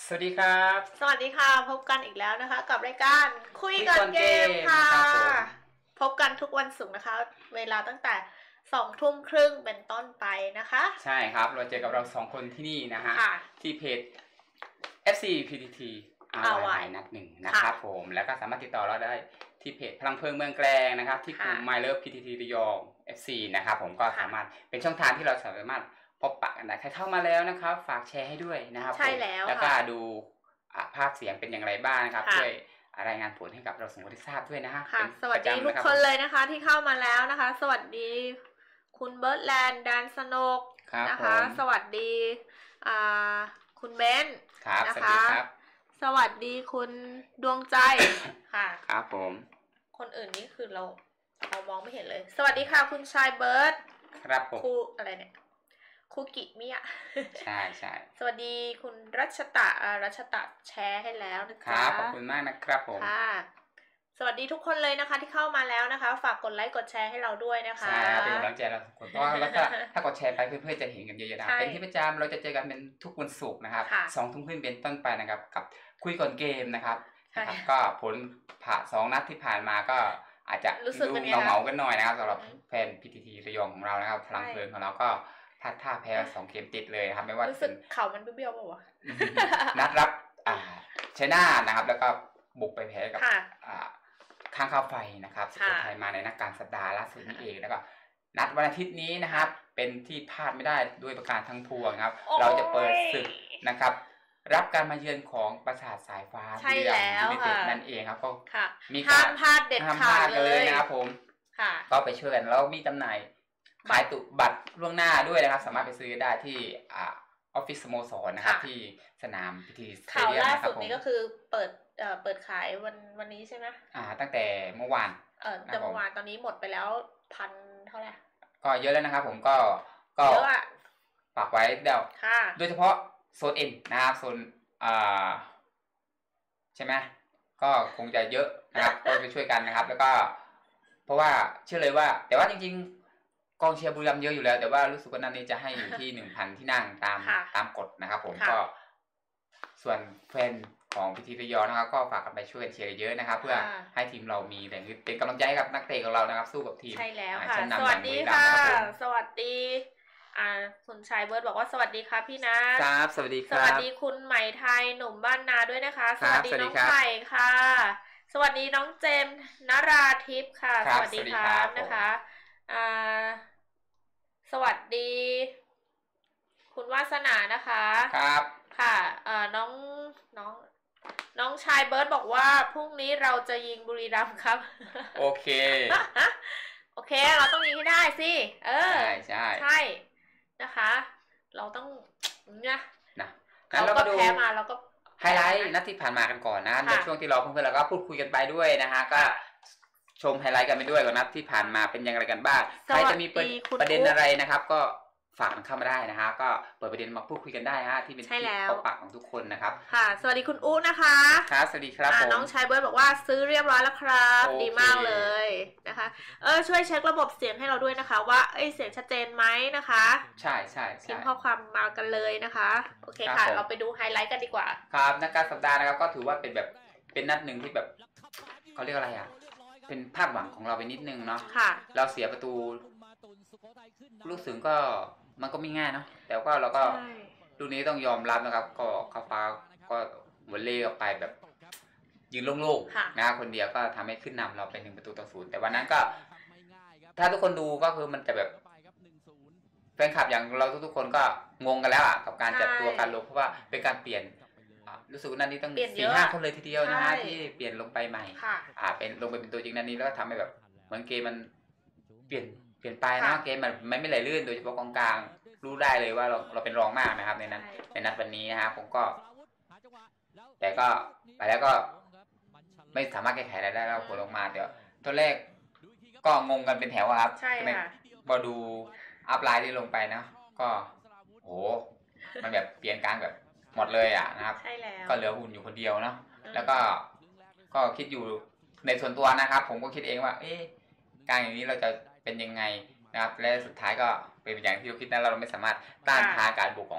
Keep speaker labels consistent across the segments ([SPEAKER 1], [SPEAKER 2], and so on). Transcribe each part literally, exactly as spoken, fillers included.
[SPEAKER 1] สวัสดีครับ
[SPEAKER 2] สวัสดีค่ะพบกันอีกแล้วนะคะกับรายการคุยกันเกมค่ะพบกันทุกวันศุกร์นะคะเวลาตั้งแต่สองทุ่มครึ่งเป็นต้นไปนะคะ
[SPEAKER 1] ใช่ครับเราเจอกับเราสองคนที่นี่นะฮะที่เพจ เอฟ ซี พี ที ที อาร์ วาย นัดหนึ่งนะครับผมแล้วก็สามารถติดต่อเราได้ที่เพจพลังเพลิงเมืองแกลงนะครับที่กลุ่ม My Love พี ที ที ระยอง เอฟ ซี นะครับผมก็สามารถเป็นช่องทางที่เราสามารถพบปะกันได้ใครเข้ามาแล้วนะครับฝากแชร์ให้ด้วยนะครับ
[SPEAKER 2] ใช่แล้ว
[SPEAKER 1] แล้วก็ดูภาพเสียงเป็นอย่างไรบ้างนะครับช่วยรายงานผลให้กับเราส่งคนที่ทราบด้วยนะฮะ
[SPEAKER 2] สวัสดีทุกคนเลยนะคะที่เข้ามาแล้วนะคะสวัสดีคุณเบิร์ดแลนด์แดนสนุกนะคะสวัสดีคุณเบนนะคะสวัสดีคุณดวงใจค่ะ
[SPEAKER 1] ครับผม
[SPEAKER 2] คนอื่นนี่คือเราเรามองไม่เห็นเลยสวัสดีค่ะคุณชายเบิร์ด
[SPEAKER 1] ครับผม
[SPEAKER 2] ครูอะไรเนี่ยคุกิมิยะ
[SPEAKER 1] ใช่ใช่
[SPEAKER 2] สวัสดีคุณรัชตะรัชตะแชร์ให้แล้วนะคะ
[SPEAKER 1] ครับขอบคุณมากนะครับผม
[SPEAKER 2] ค่ะสวัสดีทุกคนเลยนะคะที่เข้ามาแล้วนะคะฝากกดไลค์กดแชร์ให้เราด้วยนะคะ
[SPEAKER 1] ใช่เป็นกำลังใจเราทุกคนเพราะแล้วก็ถ้ากดแชร์ไปเพื่อนๆจะเห็นกันเยอะๆนะเป็นที่ประจำเราจะเจอกันเป็นทุกวันศุกร์นะครับสองทุ่มครึ่งเป็นต้นไปนะครับกับคุยก่อนเกมนะครับก็ผลผ่าสองนัดที่ผ่านมาก็อาจจะดูเหงาๆกันหน่อยนะครับสำหรับแฟน พี ที ที ระยองของเรานะครับพลังเพลินของเราก็พลาดท่าแพ้สองเกมติดเลยครับไม่ว่า
[SPEAKER 2] รู้สึกเข่ามันเบี้ยวๆป่าววะ
[SPEAKER 1] นัดรับอ่าชัยนาทนะครับแล้วก็บุกไปแพ้กับอ่าข้างข้าวไฟนะครับสุโขทัยมาในนักการสัปดาห์ล่าสุดนี้เองแล้วก็นัดวันอาทิตย์นี้นะครับเป็นที่พลาดไม่ได้ด้วยประการทั้งปวงครับเราจะเปิดศึกนะครับรับการมาเยือนของปราสาทสายฟ้า
[SPEAKER 2] ใช่แล้วค่ะ
[SPEAKER 1] นั่นเองครับก็
[SPEAKER 2] มีการพลาดเด็ดขาด
[SPEAKER 1] เลยนะครับผมก็ไปช่วยกันแล้วมีจำหน่ายขายตุบัตรล่วงหน้าด้วยนะครับสามารถไปซื้อได้ที่อ่าออฟฟิศสโมสรนะครับที่สนามพิธี
[SPEAKER 2] ข่าวล่าสุดนี้ก็คือเปิดเอ่อเปิดขายวันวันนี้ใช่ไหม
[SPEAKER 1] อ่าตั้งแต่เมื่อวาน
[SPEAKER 2] เออแต่เมื่อวานตอนนี้หมดไปแล้วพันเท่าไหร่
[SPEAKER 1] ก็เยอะแล้วนะครับผมก็ก็
[SPEAKER 2] เยอะอ่ะ
[SPEAKER 1] ฝากไว้เดี๋ยวโดยเฉพาะโซนเอ็นนะครับโซนอ่าใช่ไหมก็คงจะเยอะนะครับก็ไปช่วยกันนะครับแล้วก็เพราะว่าเชื่อเลยว่าแต่ว่าจริงๆกองเชียร์บุรีรัมย์เยอะอยู่แล้วแต่ว่ารู้สึกว่านัดนี้จะให้อยู่ที่หนึ่งพันที่นั่งตามตามกฎนะครับผมก็ส่วนแฟนของพิธีระยองนะครับก็ฝากกันไปช่วยเชียร์เยอะนะครับเพื่อให้ทีมเรามีแรงฮึดเป็นกำลังใจกับนักเตะของเรานะครับสู้กับทีม
[SPEAKER 2] ใช่แล้วค่ะสวัสดีค่ะสวัสดีอ่าคุณชายเบิร์ดบอกว่าสวัสดีค่ะพี่นะครับ
[SPEAKER 1] สวัสดีค
[SPEAKER 2] รับสวัสดีคุณไหมไทยหนุ่มบ้านนาด้วยนะคะสวัสดีน้องไผ่ค่ะสวัสดีน้องเจมส์นราทิพย์ค่ะสวัสดีครับนะคะอ่าสวัสดีคุณวาสนานะคะ
[SPEAKER 1] ครับ
[SPEAKER 2] ค่ะอ่าน้องน้องน้องชายเบิร์ดบอกว่าพรุ่งนี้เราจะยิงบุรีรัมย์ครับ
[SPEAKER 1] โอเค
[SPEAKER 2] โอเคเราต้องยิงให้ได้สิเออ
[SPEAKER 1] ใช่ใช่
[SPEAKER 2] ใช่นะคะเราต้องเนี่ย
[SPEAKER 1] นะ
[SPEAKER 2] เราก็แพ้มาเราก็
[SPEAKER 1] ไฮไลท์นัดที่ผ่านมากันก่อนนะในช่วงที่เราเพื่อนๆเราก็พูดคุยกันไปด้วยนะฮะก็ชมไฮไลท์กันไปด้วยกับนัดที่ผ่านมาเป็นอย่างไรกันบ้างใครจะมีประเด็นอะไรนะครับก็ฝากเข้ามาได้นะฮะก็เปิดประเด็นมาพูดคุยกันได้ฮะที่เป็นที่พบปะของทุกคนนะครับ
[SPEAKER 2] ค่ะสวัสดีคุณอุ๊นะคะ
[SPEAKER 1] ครับสวัสดีครับ
[SPEAKER 2] น้องชายเบิร์ดบอกว่าซื้อเรียบร้อยแล้วครับดีมากเลยนะคะเออช่วยเช็คระบบเสียงให้เราด้วยนะคะว่าเอ้ยเสียงชัดเจนไหมนะคะ
[SPEAKER 1] ใช่ใช่
[SPEAKER 2] พิมพ์ข้อความมากันเลยนะคะโอเคค่ะเราไปดูไฮไลท์กันดีกว่า
[SPEAKER 1] ครับนัดการสัปดาห์นะครับก็ถือว่าเป็นแบบเป็นนัดหนึ่งที่แบบเขาเรียกอะไรอ่ะเป็นภาพหวังของเราไปนิดนึงเนาะเราเสียประตูรู้สึกก็มันก็ไม่ง่ายเนาะแต่ว่าเราก็ลูกนี้ต้องยอมรับนะครับก็เขาฟ้าก็วอลเล่ออกไปแบบยืนโล่งๆนะคนเดียวก็ทำให้ขึ้นนำเราเป็นหนึ่งประตูต่อศูนย์แต่วันนั้นก็ถ้าทุกคนดูก็คือมันจะแบบแฟนคลับอย่างเราทุกๆคนก็งงกันแล้วอ่ะกับการจัดตัวการลงเพราะว่าเป็นการเปลี่ยนรู้สึกว่านั่นนี่ต้องสี่ห้าคนเลยทีเดียวนะฮะที่เปลี่ยนลงไปใหม่อ่าเป็นลงไปเป็นตัวจริงนั่นนี้แล้วก็ทำให้แบบเหมือนเกมมันเปลี่ยนเปลี่ยนไปนะเกมมันไม่ไม่ไหลลื่นโดยเฉพาะกองกลางรู้ได้เลยว่าเราเราเป็นรองมากนะครับในนั้นในนัดวันนี้นะฮะผมก็แต่ก็ไปแล้วก็ไม่สามารถแก้ไขอะไรได้แล้วผลออกมาเดี๋ยวตัวแรกก็งงกันเป็นแถวครับ
[SPEAKER 2] ใช่ค่ะ
[SPEAKER 1] พอดูอัพไลน์ที่ลงไปนะก็โหมันแบบเปลี่ยนกลางแบบหมดเลยอ่ะนะครับก็เหลือหุ่นอยู่คนเดียวเนาะแล้วก็ก็คิดอยู่ในส่วนตัวนะครับผมก็คิดเองว่าเอ๊ะกลางอย่างนี้เราจะเป็นยังไงนะครับและสุดท้ายก็เป็นอย่างที่เราคิดนะเราไม่สามารถต้านทานการบุกของ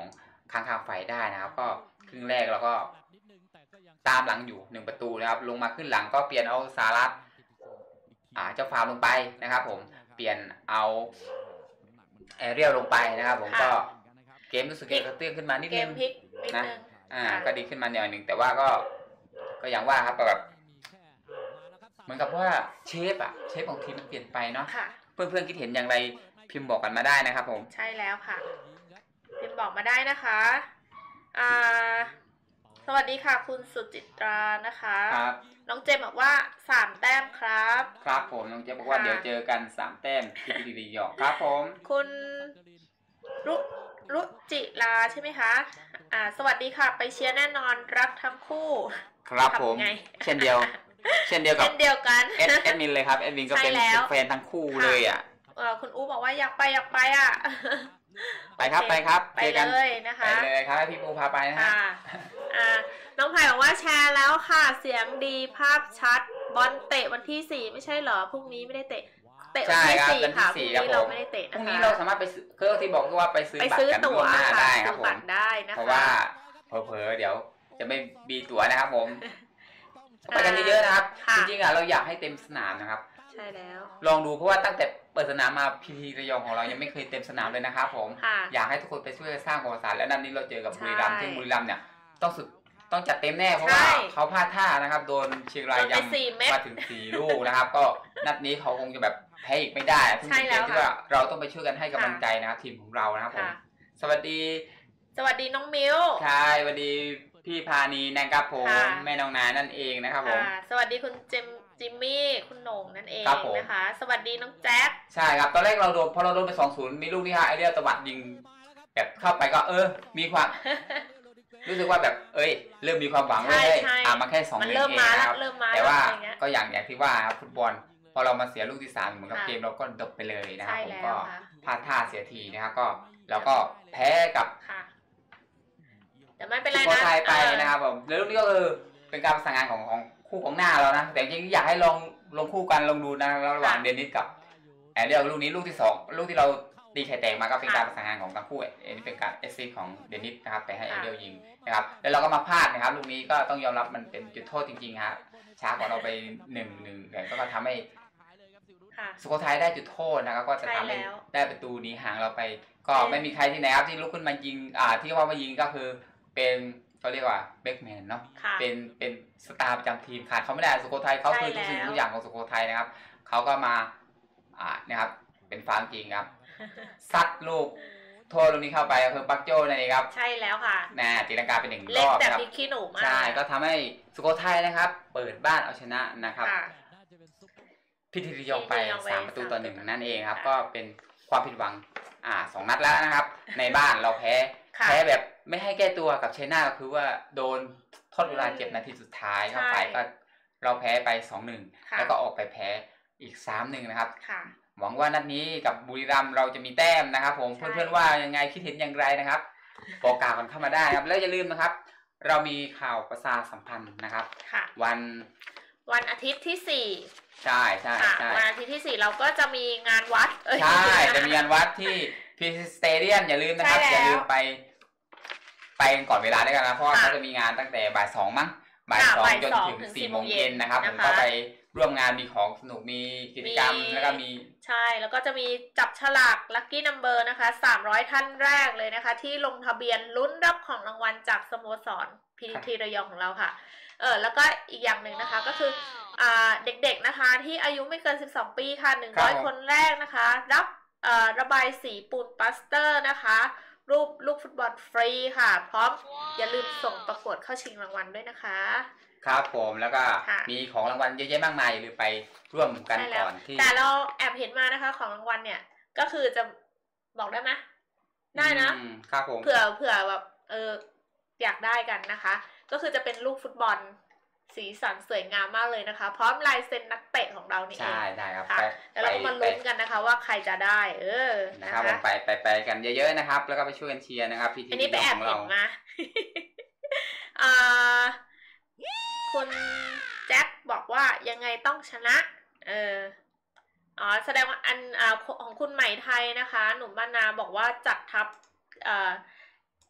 [SPEAKER 1] ค้างคาไฟได้นะครับก็ครึ่งแรกเราก็ตามหลังอยู่หนึ่งประตูนะครับลงมาขึ้นหลังก็เปลี่ยนเอาสารัตอ่าเจ้าฟาวลงไปนะครับผมเปลี่ยนเอาแอเรียลลงไปนะครับผมก็เกมรู้สึกจะกระเตื้องขึ้นมานิดนึงนะอ่าก็ดีขึ้นมาหน่อยหนึ่งแต่ว่าก็ก็อย่างว่าครับแบบเหมือนกับว่าเชฟอะเชฟของทีมมันเปลี่ยนไปเนาะเพื่อนๆคิดเห็นอย่างไรพิมพ์บอกกันมาได้นะครับผม
[SPEAKER 2] ใช่แล้วค่ะพิมพ์บอกมาได้นะคะอ่าสวัสดีค่ะคุณสุจิตรานะคะ
[SPEAKER 1] ครับ
[SPEAKER 2] น้องเจมบอกว่าสามแต้มครับ
[SPEAKER 1] ครับผมน้องเจมบอกว่าเดี๋ยวเจอกันสามแต้มที่พีทียอครับผม
[SPEAKER 2] คุณรุรุจิลาใช่ไหมคะอ่าสวัสดีค่ะไปเชียร์แน่นอนรักทั้งคู่
[SPEAKER 1] ครับผมเช่นเดียวเช่นเดียวกับ
[SPEAKER 2] เช่นเดียวกัน
[SPEAKER 1] เอดมินเลยครับเอดมินก็เป็นแฟนทั้งคู่เลยอ่ะ
[SPEAKER 2] เออคุณอู๋บอกว่าอยากไปอยากไปอ่ะ
[SPEAKER 1] ไปครับไปครับ
[SPEAKER 2] ไปเลยนะคะ
[SPEAKER 1] ไปเลยครับพี่ปูพาไปนะฮะ
[SPEAKER 2] อ่าน้องไผ่บอกว่าแชร์แล้วค่ะเสียงดีภาพชัดบอลเตะวันที่สี่ไม่ใช่เหรอพรุ่งนี้ไม่ได้เตะเตะวันที่สี่ค่ะพรุ่งนี้เราไม่ได้เตะนะคะ
[SPEAKER 1] พรุ่งนี้เราสามารถไปซื้อที่บอกว่าไปซื้อบัตรกันล่วงหน้าได้ครับผมเพราะว่าเผลอๆเดี๋ยวจะไม่มีตั๋วนะครับผมไปกันเยอะๆนะครับจริงๆอ่ะเราอยากให้เต็มสนามนะครับ
[SPEAKER 2] ใช่แล้ว
[SPEAKER 1] ลองดูเพราะว่าตั้งแต่เปิดสนามมาพีทีระยองของเรายังไม่เคยเต็มสนามเลยนะครับผมอยากให้ทุกคนไปช่วยสร้างประวัติศาสตร์และนัดนี้เราเจอกับบุรีรัมย์ที่บุรีรัมย์เนี่ยต้องสุดต้องจัดเต็มแน่เพราะว่าเขาพลาดท่านะครับโดนเชียงรายยำมาถึงสี่ลูกนะครับก็นัดนี้เขาคงจะแบบแพ้อีกไม่ได้ทุกเกมที่ว่าเราต้องไปช่วยกันให้กำลังใจนะครับทีมของเรานะครับผมสวัสดี
[SPEAKER 2] สวัสดีน้องมิว
[SPEAKER 1] ใช่สวัสดีพี่พานีนะครับผมแม่น้องนายนั่นเองนะครับผม
[SPEAKER 2] สวัสดีคุณเจมจิมมี่คุณโหน่งนั่นเองนะคะสวัสดีน้องแจ็ค
[SPEAKER 1] ใช่ครับตอนแรกเราโดนพอเราโดนไป สองศูนย์ มีลูกที่ห้าไอเดียตวัดยิงแบบเข้าไปก็เออมีความรู้สึกว่าแบบเอ้ยเริ่มมีความหวังเลยอ่ามาแค่สองเกมเองนะครับแต่ว่าก็อย่างอย่างที่ว่าครับฟุตบอลพอเรามาเสียลูกที่สามเหมือนกับเกมเราก็ดบไปเลยนะครับผมก็พลาดท่าเสียทีนะครับก็แล้วก็แพ้กับ
[SPEAKER 2] แต่ไม่เป็นไรนะ
[SPEAKER 1] สุโขทัยไปนะครับผมแล้วลูกนี้ก็คือเป็นการประสานงานของของคู่ของหน้าเรานะแต่จริงๆอยากให้ลองลงคู่กันลองดูนะระหว่างเดนิสกับแอเรียลลูกนี้ลูกที่สองลูกที่เราตีไข่แตกมาก็เป็นการประสานงานของทั้งคู่อันนี้เป็นการเอสซีของเดนิสนะครับไปให้แอเรียลยิงนะครับแล้วเราก็มาพลาดนะครับลูกนี้ก็ต้องยอมรับมันเป็นจุดโทษจริงๆครับช้ากว่าเราไปหนึ่งหนึ่งแต่ก็ทำให้สุโขทัยได้จุดโทษนะครับก็จะทำให้ได้ประตูนี้ห่างเราไปก็ไม่มีใครที่ไหนครับที่ลุกขึ้นมายิงอ่าที่ว่ามายิงก็คือเป็นเขาเรียกว่าแบ็กแมนเนาะเป็นเป็นสตาร์ประจำทีมขาดเขาไม่ได้สุโขทัยเขาคือทุกสิ่งทุกอย่างของสุโขทัยนะครับเขาก็มาอ่านะครับเป็นฟางจริงครับซัดลูกโทษตรงนี้เข้าไปก็คือปักโจ้นั่นเองครับ
[SPEAKER 2] ใช่แล้วค่ะ
[SPEAKER 1] นะตีลังกาเป็นหนึ่งรอบ
[SPEAKER 2] นะครับใ
[SPEAKER 1] ช่ก็ทำให้สุโขทัยนะครับเปิดบ้านเอาชนะนะครับพิธียองไปสามประตูต่อหนึ่งนั่นเองครับก็เป็นความผิดหวังอ่าสองนัดแล้วนะครับในบ้านเราแพ้แพ้แบบไม่ให้แก้ตัวกับชัยนาทก็คือว่าโดนทดเวลาเจ็บนาทีสุดท้ายเข้าไปก็เราแพ้ไป สองหนึ่ง แล้วก็ออกไปแพ้อีก สามหนึ่ง นะครับหวังว่านัดนี้กับบุรีรัมย์เราจะมีแต้มนะครับผมเพื่อนๆว่ายังไงคิดเห็นอย่างไรนะครับบอกกล่าวกันเข้ามาได้ครับแล้วอย่าลืมนะครับเรามีข่าวประชาสัมพันธ์นะครับวัน
[SPEAKER 2] วันอาทิตย์ที่สี่
[SPEAKER 1] ใช่ใช่ใช่
[SPEAKER 2] วันอาทิตย์ที่สี่เราก็จะมีงานวัด
[SPEAKER 1] ใช่จะมีงานวัดที่พีสเตเดียมอย่าลืมนะครับอย่าลืมไปไปก่อนเวลาด้วยกันนะเพราะว่าเขาจะมีงานตั้งแต่บ่ายสองมั้งบ่ายสองจนถึงสี่โมงเย็นนะครับผมก็ไปร่วมงานมีของสนุกมีกิจกรรมแล้วก็มี
[SPEAKER 2] ใช่แล้วก็จะมีจับฉลากลัคกี้นัมเบอร์นะคะสามร้อยท่านแรกเลยนะคะที่ลงทะเบียนลุ้นรับของรางวัลจากสโมสรพีทีระยองของเราค่ะเออแล้วก็อีกอย่างหนึ่งนะคะก็คืออ่าเด็กๆนะคะที่อายุไม่เกินสิบสองปีค่ะหนึ่งร้อยคนแรกนะคะรับอ่าระบายสีปูนปาสเตอร์นะคะรูปลูกฟุตบอลฟรีค่ะพร้อมอย่าลืมส่งประกวดเข้าชิงรางวัลด้วยนะคะ
[SPEAKER 1] ครับผมแล้วก็มีของรางวัลเยอะแยะมากมายอย่าลืมไปร่วมกันก่อนที่
[SPEAKER 2] แต่เราแอบเห็นมานะคะของรางวัลเนี่ยก็คือจะบอกได้ไหมได้นะครับ
[SPEAKER 1] ผม
[SPEAKER 2] เผื่อเผื่อแบบเอออยากได้กันนะคะก็คือจะเป็นลูกฟุตบอลสีสันสวยงามมากเลยนะคะพร้อมลายเซ็นนักเตะของเรานี่เอง
[SPEAKER 1] ใช่ได้ครับ
[SPEAKER 2] แล้วเราก็มาลุ้นกันนะคะว่าใครจะได้เออ
[SPEAKER 1] นะครับผมไปไปไปกันเยอะๆนะครับแล้วก็ไปช่วยกันเชียร์นะครับพี่ทีมของเรา
[SPEAKER 2] นะอ่าคุณแจ็คบอกว่ายังไงต้องชนะเอออ๋อแสดงว่าอันอ่าของคุณใหม่ไทยนะคะหนุ่มบ้านนาบอกว่าจัดทัพเอ่อ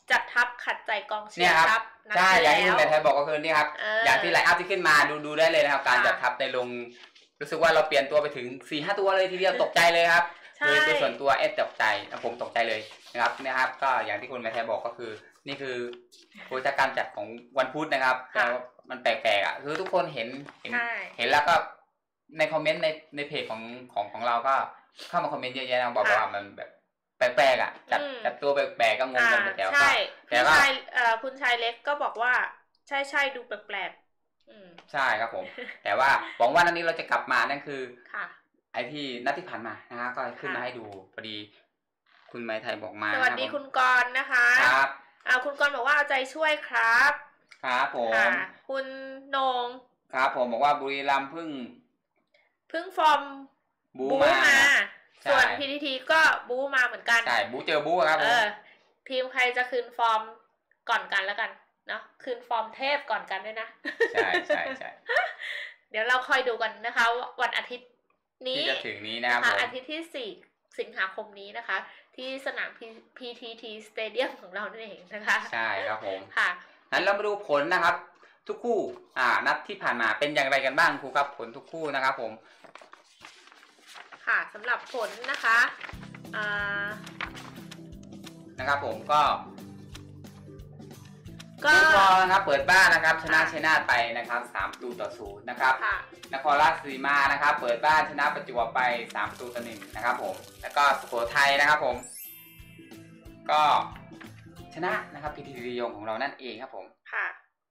[SPEAKER 2] จัดทัพขัดใจกองเชียร์ครับ
[SPEAKER 1] ใช่อย่างที่คุณแม่ไทยบอกก็คือนี่ครับอย่างที่ไลน์อัพที่ขึ้นมาดูดูได้เลยนะครับการจัดทัพในลงรู้สึกว่าเราเปลี่ยนตัวไปถึง สี่ห้า ตัวเลยทีเดียวตกใจเลยครับโดยตัวส่วนตัวเอสตกใจผมตกใจเลยนะครับนะครับก็อย่างที่คุณแม่ไทยบอกก็คือนี่คือโปรเจกต์การจัดของวันพุธนะครับแต่มันแปลกๆอ่ะคือทุกคนเห็นเห็นเห็นแล้วก็ในคอมเมนต์ในในเพจของของของเราก็เข้ามาคอมเมนต์เยอะแยะนะบอกว่ามันแบบแปลกๆอ่ะจัดจัดตัวแปลกๆก็งงกันแต่ว่า
[SPEAKER 2] แต่ว่าคุณชายเล็กก็บอกว่าใช่ใช่ดูแปลก
[SPEAKER 1] ๆใช่ครับผมแต่ว่าหวังว่านัดนี้เราจะกลับมานั่นคือไอ้ที่นัดที่ผ่านมานะฮะก็ขึ้นมาให้ดูพอดีคุณไม้ไทยบอกมา
[SPEAKER 2] สวัสดีคุณกรณ์นะคะ
[SPEAKER 1] ครับ
[SPEAKER 2] คุณกรณ์บอกว่าเอาใจช่วยครับ
[SPEAKER 1] ครับผม
[SPEAKER 2] คุณนง
[SPEAKER 1] ครับผมบอกว่าบุรีรัมย์เพิ่ง
[SPEAKER 2] เพิ่งฟอร์มบู๊มาส่วน พี ที ที ก็บู๊มาเหมือนกัน
[SPEAKER 1] ใช่บู๊เจอบู๊ครับผม
[SPEAKER 2] ทีมใครจะคืนฟอร์มก่อนกันแล้วกันเนาะคืนฟอร์มเทพก่อนกันด้วยนะ
[SPEAKER 1] ใช่ใช่ใช่
[SPEAKER 2] เดี๋ยวเราคอยดูกันนะคะวันอาทิตย์นี้
[SPEAKER 1] ที่จะถึงนี้นะครับ
[SPEAKER 2] อาทิตย์ที่สี่สิงหาคมนี้นะคะที่สนาม พี ที ที Stadium ของเรานั่นเองนะคะ
[SPEAKER 1] ใช่ครับผม
[SPEAKER 2] ค่ะ
[SPEAKER 1] งั้นเรามาดูผลนะครับทุกคู่อ่านัดที่ผ่านมาเป็นอย่างไรกันบ้างครูครับผลทุกคู่นะครับผม
[SPEAKER 2] ค่ะสำหรับผลนะคะอ่า
[SPEAKER 1] นะครับผมก็ก็นะครับเปิดบ้านนะครับชนะชัยนาทไปนะครับสามประตูต่อศูนย์นะครับนครราชสีมานะครับเปิดบ้านชนะประจวบไปสามประตูต่อหนึ่งนะครับผมแล้วก็สุโขทัยนะครับผมก็ชนะนะครับพีทีทีระยองของเรานั่นเองครับผม
[SPEAKER 2] ค่ะ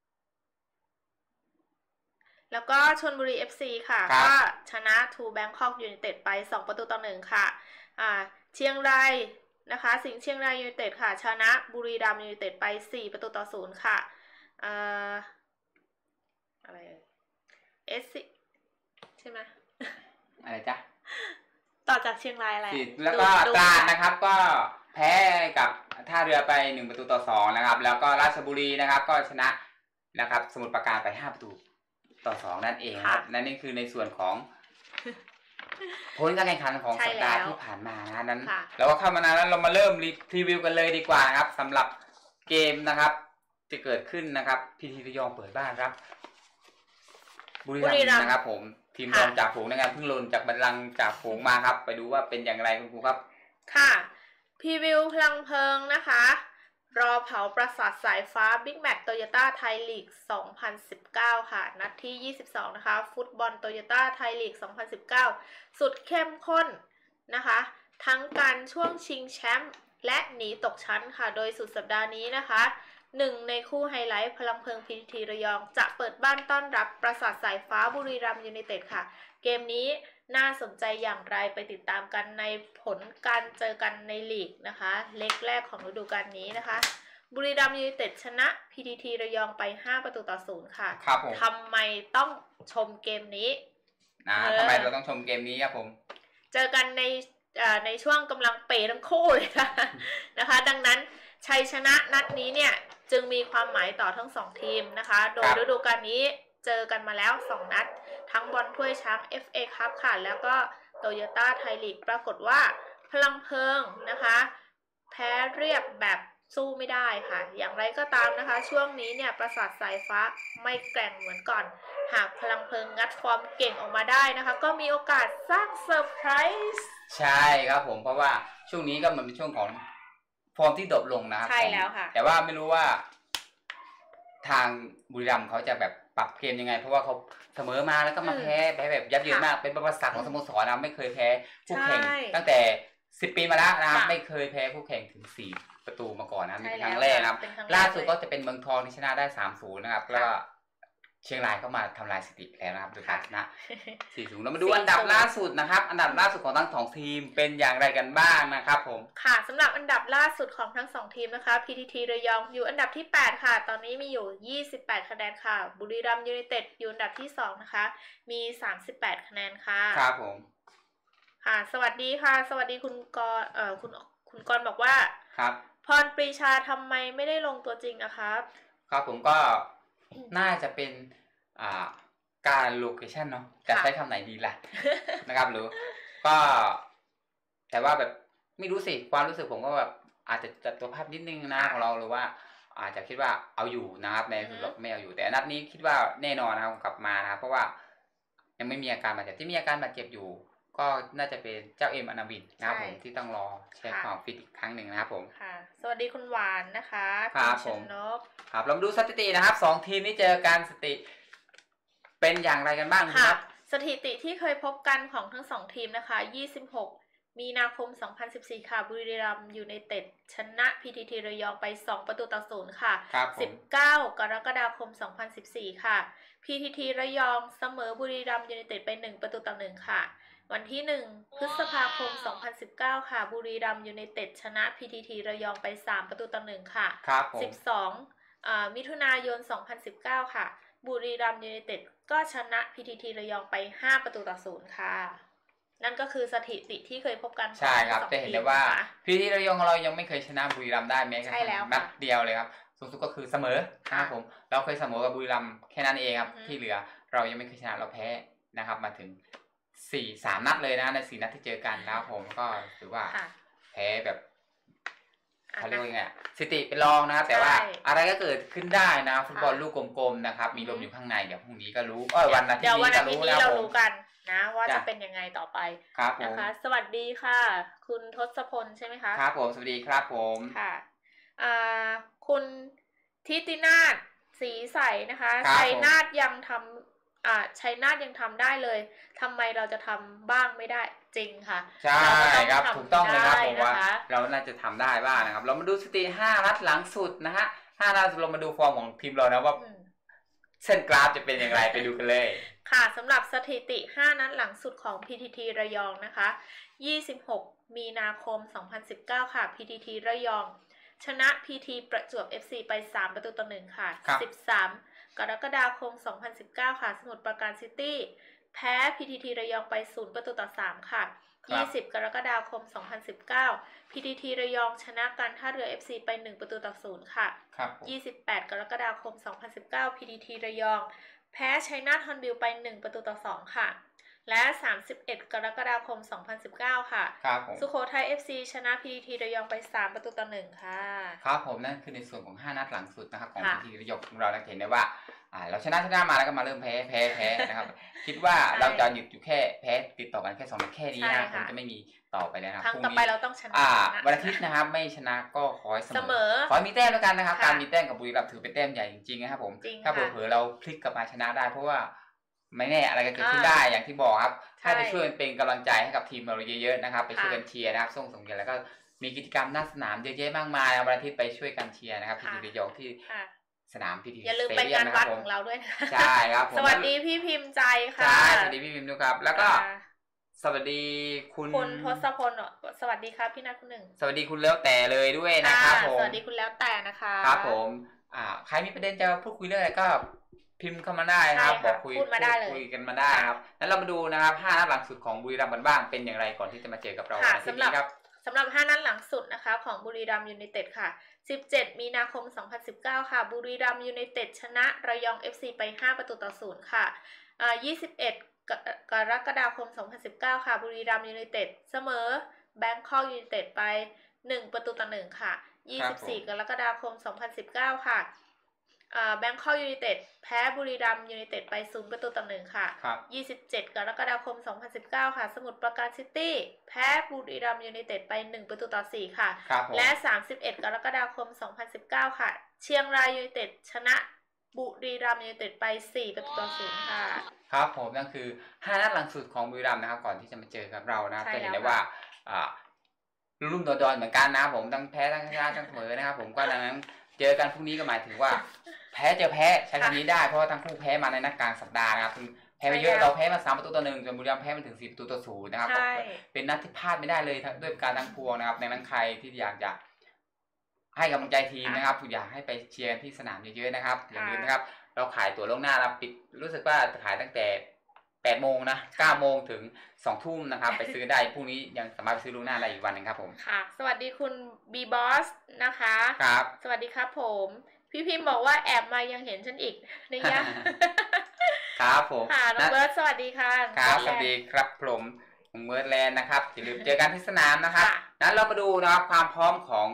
[SPEAKER 2] แล้วก็ชลบุรี เอฟ ซี ค่ะก็ชนะทูแบงคอกยูไนเต็ดไปสองประตูต่อหนึ่งค่ะอ่าเชียงรายนะคะสิงห์เชียงรายยูไนเต็ดค่ะชนะบุรีรัมย์ยูไนเต็ดไปสี่ประตูต่อศูนย์ค่ะอ่าอะไรเอสซีใช่ไหม
[SPEAKER 1] อะไรจ๊ะ
[SPEAKER 2] ต่อจากเชียงรายอะไร
[SPEAKER 1] แล้วก็ตราดนะครับก็แพ้กับท่าเรือไปหนึ่งประตูต่อสองนะครับแล้วก็ราชบุรีนะครับก็ชนะนะครับสมุทรปราการไปห้าประตูต่อสองนั่นเองครับนั่นนี่คือในส่วนของผลการแข่งขันของสัปดาห์ที่ผ่านมานะนั้นเราก็เข้ามานานแล้วเรามาเริ่มรีวิวกันเลยดีกว่าครับสำหรับเกมนะครับจะเกิดขึ้นนะครับพีทีระยองเปิดบ้านครับบุรีรัมย์นะครับผมทีมรองจากฝูงในงานเพิ่งลงจากบัลลังก์จากฝูงมาครับไปดูว่าเป็นอย่างไรคุณครูครับ
[SPEAKER 2] ค่ะพรีวิวพลังเพลิงนะคะรอเผาปราสาทสายฟ้าบิ๊กแมตช์โตโยต้าไทยลีกสองพันสิบเก้าค่ะนัดที่ยี่สิบสองนะคะฟุตบอลโตโยต้าไทยลีกสองพันสิบเก้าสุดเข้มข้นนะคะทั้งการช่วงชิงแชมป์และหนีตกชั้นค่ะโดยสุดสัปดาห์นี้นะคะหนึ่งในคู่ไฮไลท์พลังเพลิง พี ที ที ระยองจะเปิดบ้านต้อนรับปราสาทสายฟ้าบุรีรัมย์ยูไนเต็ดค่ะเกมนี้น่าสนใจอย่างไรไปติดตามกันในผลการเจอกันในลีกนะคะเล็กแรกของฤดูกาลนี้นะคะบุรีรัมย์ยูไนเต็ดชนะ พี ที ที ระยองไปห้าประตูต่อศูนย์ค่ะ
[SPEAKER 1] ครับผม
[SPEAKER 2] ทำไมต้องชมเกมนี้
[SPEAKER 1] นะทำไมเราต้องชมเกมนี้ครับผม
[SPEAKER 2] เจอกันในในช่วงกำลังเป๋ทั้งคู่เลยค่ะนะคะดังนั้นชัยชนะนัดนี้เนี่ยจึงมีความหมายต่อทั้งสองทีมนะคะโดยฤดูกาลนี้เจอกันมาแล้วสองนัดทั้งบอลถ้วยช้าง เอฟ เอ Cup ค่ะแล้วก็โตโยต้าไทยลีกปรากฏว่าพลังเพลิงนะคะแพ้เรียบแบบสู้ไม่ได้ค่ะอย่างไรก็ตามนะคะช่วงนี้เนี่ยปราสาทสายฟ้าไม่แกร่งเหมือนก่อนหากพลังเพลิงงัดฟอร์มเก่งออกมาได้นะคะก็มีโอกาสสร้างเซอร์ไพรส์
[SPEAKER 1] ใช่ครับผมเพราะว่าช่วงนี้ก็มันเป็นช่วงของฟอร์มที่ดรอปลงนะครับ
[SPEAKER 2] ใช่แล้วค่ะ
[SPEAKER 1] แต่ว่าไม่รู้ว่าทางบุรีรัมย์เขาจะแบบปรับเกมยังไงเพราะว่าเขาเสมอมาแล้วก็มาแพ้แพ้แบบยับเยินมากเป็นประวัติศาสตร์ของสโมสรนะไม่เคยแพ้คู่แข่งตั้งแต่สิบปีมาแล้วนะครับไม่เคยแพ้คู่แข่งถึงสี่ประตูมาก่อนนะเป็นครั้งแรกนะครับล่าสุดก็จะเป็นเมืองทองที่ชนะได้ สามศูนย์ นะครับแล้วก็เชียงรายก็มาทำลายสถิติแล้วนะครับโดยการชนะ สี่ศูนย์ แล้วมาดูอันดับล่าสุดนะครับอันดับล่าสุดของทั้งสองทีมเป็นอย่างไรกันบ้างนะครับผม
[SPEAKER 2] ค่ะสำหรับอันดับล่าสุดของทั้งสองทีมนะคะ พี ที ที ระยองอยู่อันดับที่แปดค่ะตอนนี้มีอยู่ยี่สิบแปดคะแนนค่ะบุรีรัมย์ยูไนเต็ดอยู่อันดับที่สองนะคะมีสามสิบแปดคะแนนค่ะ
[SPEAKER 1] ครับผม
[SPEAKER 2] ค่ะสวัสดีค่ะสวัสดีคุณกรเอ่อคุณคุณกรบอกว่า
[SPEAKER 1] ครับ
[SPEAKER 2] พรปรีชาทำไมไม่ได้ลงตัวจริงอะครับ
[SPEAKER 1] ครับผมก็น่าจะเป็นอ่าการโลเคชั่นเนาะจะใช้คำไหนดีล่ะ นะครับหรือก็แต่ว่าแบบไม่รู้สิความรู้สึกผมก็แบบอาจจะจัดตัวภาพนิดนึงนะของเราหรือว่าอาจจะคิดว่าเอาอยู่นะครับในสุดเราไม่เอาอยู่แต่นัดนี้คิดว่าแน่นอนนะครับกลับมานะครับเพราะว่ายังไม่มีอาการบาดเจ็บที่มีอาการบาดเจ็บอยู่ก็น่าจะเป็นเจ้าเอ็มอนาวินนะครับผมที่ต้องรอเช็คความฟิตอีกครั้งหนึ่งนะครับผม
[SPEAKER 2] ค่ะสวัสดีคุณหวานนะคะ
[SPEAKER 1] ครับผมครับเราดูสถิตินะครับสองทีมนี้เจอกันสถิติเป็นอย่างไรกันบ้างครับ
[SPEAKER 2] สถิติที่เคยพบกันของทั้งสองทีมนะคะยี่สิบหกมีนาคมสองพันสิบสี่ค่ะบุรีรัมย์ยูไนเต็ดชนะ พี ที ที ระยองไปสองประตูต่อศูนย์ค่ะสิบเก้ากรกฎาคมสองพันสิบสี่ค่ะ พี ที ที ระยองเสมอบุรีรัมย์ยูไนเต็ดไปหนึ่งประตูต่อหนึ่งค่ะวันที่หนึ่งพฤษภาคมสองพันสิบเก้าค่ะบุรีรัมย์ยูไนเต็ดชนะ พี ที ที ระยองไปสามประตูต่อหนึ่งค่ะสิบสองอ่ามิถุนายนสองพันสิบเก้าค่ะบุรีรัมย์ยูไนเต็ดก็ชนะ พี ที ที ระยองไปห้าประตูต่อศูนย์ค่ะนั่นก็คือสถิติที่เคยพบกัน
[SPEAKER 1] ใช่ครับจะเห็นได้ว่า พี ที ที ระยองของเรายังไม่เคยชนะบุรีรัมย์ได้แม้กระทั่งนัดเดียวเลยครับสูงสุดก็คือเสมอนะครับผมเราเคยเสมอกับบุรีรัมย์แค่นั้นเองครับที่เหลือเรายังไม่เคยชนะเราแพ้นะครับมาถึงสี่สามนัดเลยนะในสี่นัดที่เจอกันนะครับผมก็ถือว่าแพ้แบบเขาเรียกว่าไงสถิติเป็นรองนะครับแต่ว่าอะไรก็เกิดขึ้นได้นะฟุตบอลลูกกลมๆนะครับมีลมอยู่ข้างในเดี๋ยวพรุ่งนี้ก็รู้เออวันอาทิตย์นี้จะรู้แล้วเรารู้
[SPEAKER 2] กันนะว่าจะเป็นยังไงต่อไปนะคะสวัสดีค่ะคุณทศพลใช่ไหมคะ
[SPEAKER 1] ครับผมสวัสดีครับผม
[SPEAKER 2] ค่ะอ่าคุณทิตินาถศรีใสนะคะชัยนาทยังทำอ่าชัยนาทยังทำได้เลยทำไมเราจะทำบ้างไม่ได้จริงค่ะ
[SPEAKER 1] ใช่ครับถูกต้องเลยครับผมว่าเราน่าจะทำได้บ้างนะครับเรามาดูสถิติห้านัดหลังสุดนะฮะห้านัดเรามาดูฟอร์มของทีมเรานะว่าเส้นกราฟจะเป็นอย่างไรไปดูกันเลย
[SPEAKER 2] ค่ะสำหรับสถิติห้านัดหลังสุดของ พี ที ที ระยองนะคะยี่สิบหกมีนาคมสองพันสิบเก้าค่ะ พี ที ที ระยองชนะ พี ที ประจวบ เอฟ ซี ไปสามประตูต่อหนึ่งค่ะสิบสามกรกฎาคมสองพันสิบเก้าค่ะสมุทรปราการซิตี้แพ้ พี ที ที ระยองไปศูนย์ประตูต่อสามค่ะยี่สิบกรกฎาคมสองพันสิบเก้า พี ที ที ระยองชนะการท่าเรือ เอฟ ซี ไปหนึ่งประตูต่อศูนย์ค่ะยี่สิบแปดกรกฎาคมสองพันสิบเก้า พี ที ที ระยองแพ้ชัยนาทฮอนบิลไปหนึ่งประตูต่อสองค่ะและสามสิบเอ็ดกรกฎาคมสองพันสิบเก้าค่ะสุโขทัย เอฟ ซี ชนะ พี ที ที ระยองไปสามประตูต่อหนึ่งค่ะ
[SPEAKER 1] ครับผมนั่นคือในส่วนของห้านัดหลังสุดนะครับของ พี ที ที ระยองของเราเห็นได้ว่าอ่าเราชนะชนะมาแล้วก็มาเริ่มแพ้แพ้แพ้นะครับคิดว่าเราจะหยุดอยู่แค่แพ้ติดต่อกันแค่สองนัดแค่นี้นะคงจะไม่มีต่อไปแล้วนะ
[SPEAKER 2] ครั้งต่อไปเราต้องชนะ
[SPEAKER 1] วันอาทิตย์นะครับไม่ชนะก็ขอให้เสมอขอให้มีแต้มแล้วกันนะครับการมีแต้มกับบุรีรัมย์ถือเป็นแต้มใหญ่จริงๆนะครับผมถ้าเผลอๆเราพลิกกลับมาชนะได้เพราะว่าไม่แน่อะไรก็เกิดขึ้นได้อย่างที่บอกครับให้ไปช่วยเป็นกำลังใจให้กับทีมเราเยอะๆนะครับไปช่วยกันเชียร์นะครับส่งส่งกันแล้วก็มีกิจกรรมหน้าสนามเยอะแยะมากมายวันอาทิตย์ไปช่วยกันเชียร์นะครับพีทีระยองที่สนามพีที
[SPEAKER 2] อย่าลืมไปงานวัดของเราด้วยนะ
[SPEAKER 1] ใช่ครับ
[SPEAKER 2] สวัสดีพี่พิมพ์ใจค่ะ
[SPEAKER 1] ใช่สวัสดีพี่พิมพ์ด้วยครับแล้วก็สวัสดีคุณ
[SPEAKER 2] คุณทศพลสวัสดีครับพี่นัทคุณหนึ่ง
[SPEAKER 1] สวัสดีคุณแล้วแต่เลยด้วยนะครับผม
[SPEAKER 2] สวัสดีคุณแล้วแต่นะคะ
[SPEAKER 1] ครับผมอ่าใครมีประเด็นจะพูดคุยเรื่องอะไรก็พิมพ์เข้ามาได้ครับบอกคุยคุยกันมาได้ครับแล้วเรามาดูนะครับห้านัดหลังสุดของบุรีรัมย์กันบ้างเป็นอย่างไรก่อนที่จะมาเจอกับเรา
[SPEAKER 2] สำหรับสำหรับห้านัดหลังสุดนะคะของบุรีรัมย์ยูไนเต็ดค่ะสิบเจ็ดมีนาคมสองพันสิบเก้าค่ะบุรีรัมย์ยูไนเต็ดชนะระยอง เอฟ ซี ไปห้าประตูต่อศูนย์ค่ะอ่ายี่สิบเอ็ดกรกฎาคมสองพันสิบเก้าค่ะบุรีรัมย์ยูไนเต็ดเสมอแบงคอกยูไนเต็ดไปหนึ่งประตูต่อหนึ่งค่ะยี่สิบสี่กรกฎาคมสองพันสิบเก้าค่ะแบงคอกยูไนเต็ดแพ้บุรีรัมย์ยูไนเต็ดไปศูนย์ประตูต่อหนึ่งค่ะยี่สิบเจ็ดกรกฎาคมสองพันสิบเก้าค่ะสมุทรปราการซิตี้แพ้บุรีรัมย์ยูไนเต็ดไปหนึ่งประตูต่อสี่ค่ะและสามสิบเอ็ดกรกฎาคมสองพันสิบเก้าค่ะเชียงรายยูไนเต็ดชนะบุรีรัมย์ยูไนเต็ดไปสี่ประตูต่อศูนย์ค่ะ
[SPEAKER 1] ครับผมนั่นคือห้านัดหลังสุดของบุรีรัมย์นะครับก่อนที่จะมาเจอกับเรานะจะเห็นได้ว่ารุ่มดอนๆเหมือนกันนะผมทั้งแพ้ทั้งชนะทั้งเสมอนะครับผมก็ดังนั้นเจอกันพรุ่งนี้ก็หมายถึงว่าแพ้เจอแพ้ใช้คำนี้ได้เพราะว่าทั้งคู่แพ้มาในนัดกลางสัปดาห์นะครับแพ้ไปเยอะเราแพ้มาสามประตูต่อหนึ่งจนบุรีรัมย์แพ้มาถึงสี่ประตูต่อศูนย์นะครับเป็นนัดที่พลาดไม่ได้เลยด้วยการทั้งพวงนะครับในนั้นใครที่อยากจะให้กำลังใจทีมนะครับอยากให้ไปเชียร์ที่สนามเยอะๆนะครับอย่าลืมนะครับเราขายตั๋วล่วงหน้าเราปิดรู้สึกว่าขายตั้งแต่แปดโมงนะเก้าโมงถึงสองทุ่มนะครับไปซื้อได้พรุ่งนี้ยังสามารถไปซื้อล่วงหน้าได้อีกวันนึงครับผม
[SPEAKER 2] ค่ะสวัสดีคุณบีบอสนะคะ
[SPEAKER 1] ครับ
[SPEAKER 2] สวัสดีครับผมพี่พิมพ์บอกว่าแอบมายังเห็นฉันอีกนี่ยะ
[SPEAKER 1] ครับผม
[SPEAKER 2] ค่ะน้องเบิร์ดสวัสดีค่ะ
[SPEAKER 1] ครับสวัสดีครับผมผมเบิร์ดแลนด์นะครับอย่าลืมเจอกันที่สนามนะครับนั้นเรามาดูนะครับความพร้อมของ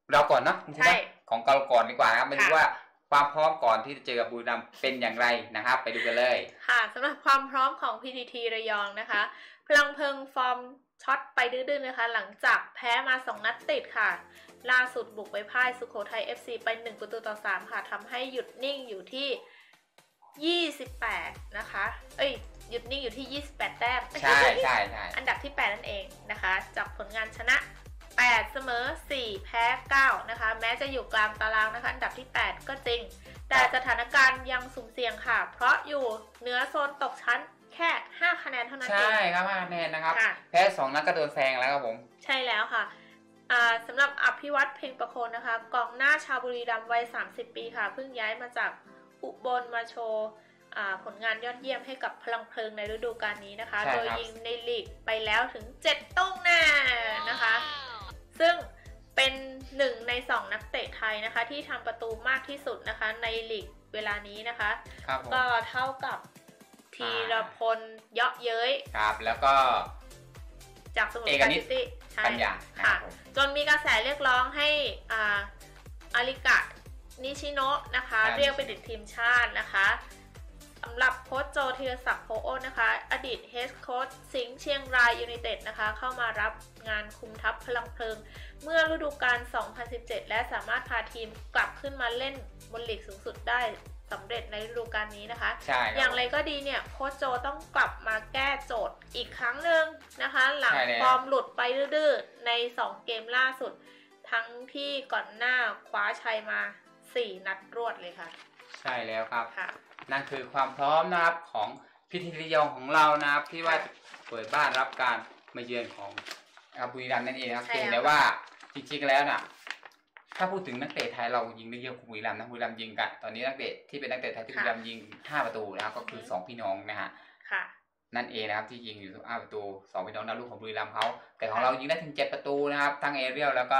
[SPEAKER 1] เราก่อนเนาะ
[SPEAKER 2] ใช่
[SPEAKER 1] ของเราก่อนดีกว่านะครับไม่รู้ว่าความพร้อมก่อนที่จะเจอกับบุรีรัมย์เป็นอย่างไรนะครับไปดูกันเลย
[SPEAKER 2] ค่ะสำหรับความพร้อมของ พี ที ที ระยองนะคะพลังเพลิงฟอร์มช็อตไปดื้อๆนะคะหลังจากแพ้มาสองนัดติดค่ะล่าสุดบุกไปพ่ายสุโขทัย เอฟ ซี ไปหนึ่งประตูต่อสามค่ะทำให้หยุดนิ่งอยู่ที่ยี่สิบแปดนะคะเอ้ยหยุดนิ่งอยู่ที่ยี่สิบแปดแต้ม
[SPEAKER 1] ใช่ใช่ใช่
[SPEAKER 2] อันดับที่แปดนั่นเองนะคะจากผลงานชนะแปดเสมอสี่แพ้เก้านะคะแม้จะอยู่กลางตารางนะคะอันดับที่แปดก็จริงแต่สถานการณ์ยังสุ่มเสี่ยงค่ะเพราะอยู่เหนือโซนตกชั้นแค่ห้าคะแนนเท่านั้นเอง
[SPEAKER 1] ใช่ครับห้าคะแนนนะครับแพ้สองนัดก็โดนแซงแล้วครับผม
[SPEAKER 2] ใช่แล้วค่ะสำหรับอภิวัตเพ็งประโคนนะคะกองหน้าชาวบุรีรัมย์วัยสามสิบปีค่ะเพิ่งย้ายมาจากอุบลมาโชว์ผลงานยอดเยี่ยมให้กับพลังเพลิงในฤดูกาลนี้นะคะโดยยิงในลีกไปแล้วถึงเจ็ดตุ้งแน่นะคะซึ่งเป็นหนึ่งในสองนักเตะไทยนะคะที่ทำประตูมากที่สุดนะคะในลีกเวลานี้นะคะก็เท่ากับธีรพลเยาะเย้ย
[SPEAKER 1] ครับแล้วก็
[SPEAKER 2] จากสมุทรปราการซิตี้ใช่ค่ะจนมีกระแสเรียกร้องให้อาอาริกะนิชิโนะนะคะเรียกไปติดทีมชาตินะคะสำหรับโค้ชโจธีรศักดิ์โพโอนะคะอดีตเฮดโค้ชสิงห์เชียงรายยูไนเต็ดนะคะเข้ามารับงานคุมทัพพลังเพลิงเมื่อฤดูกาลสองพันสิบเจ็ดและสามารถพาทีมกลับขึ้นมาเล่นบนลีกสูงสุดได้สำเร็จในฤดูกาลนี้นะคะอย่างไรก็ดีเนี่ยโค้ชโจต้องกลับมาแก้โจทย์อีกครั้งหนึ่งนะคะหลังฟอร์มหลุดไปดื้อๆในสองเกมล่าสุดทั้งที่ก่อนหน้าคว้าชัยมาสี่นัดรวดเลยค่ะ
[SPEAKER 1] ใช่แล้วครับนั่นคือความพร้อมนะครับของพีทีระยองของเรานะครับที่ว่าเปิดบ้านรับการมาเยือนของบุรีรัมย์นั่นเองครับเพียงแต่ว่าจริงๆแล้วน่ะถ้าพูดถึงนักเตะไทยเรายิงได้เยอะกว่าบุรีรัมย์นะบุรีรัมย์ยิงกันตอนนี้นักเตะที่เป็นนักเตะไทยที่บุรีรัมย์ยิงห้าประตูนะครับก็คือสองพี่น้องนะฮะนั่นเองนะครับที่ยิงอยู่ห้าประตูสองพี่น้องดาวรุ่งของบุรีรัมย์เขาแต่ของเรายิงได้ถึงเจ็ดประตูนะครับทั้งเอเรียลแล้วก็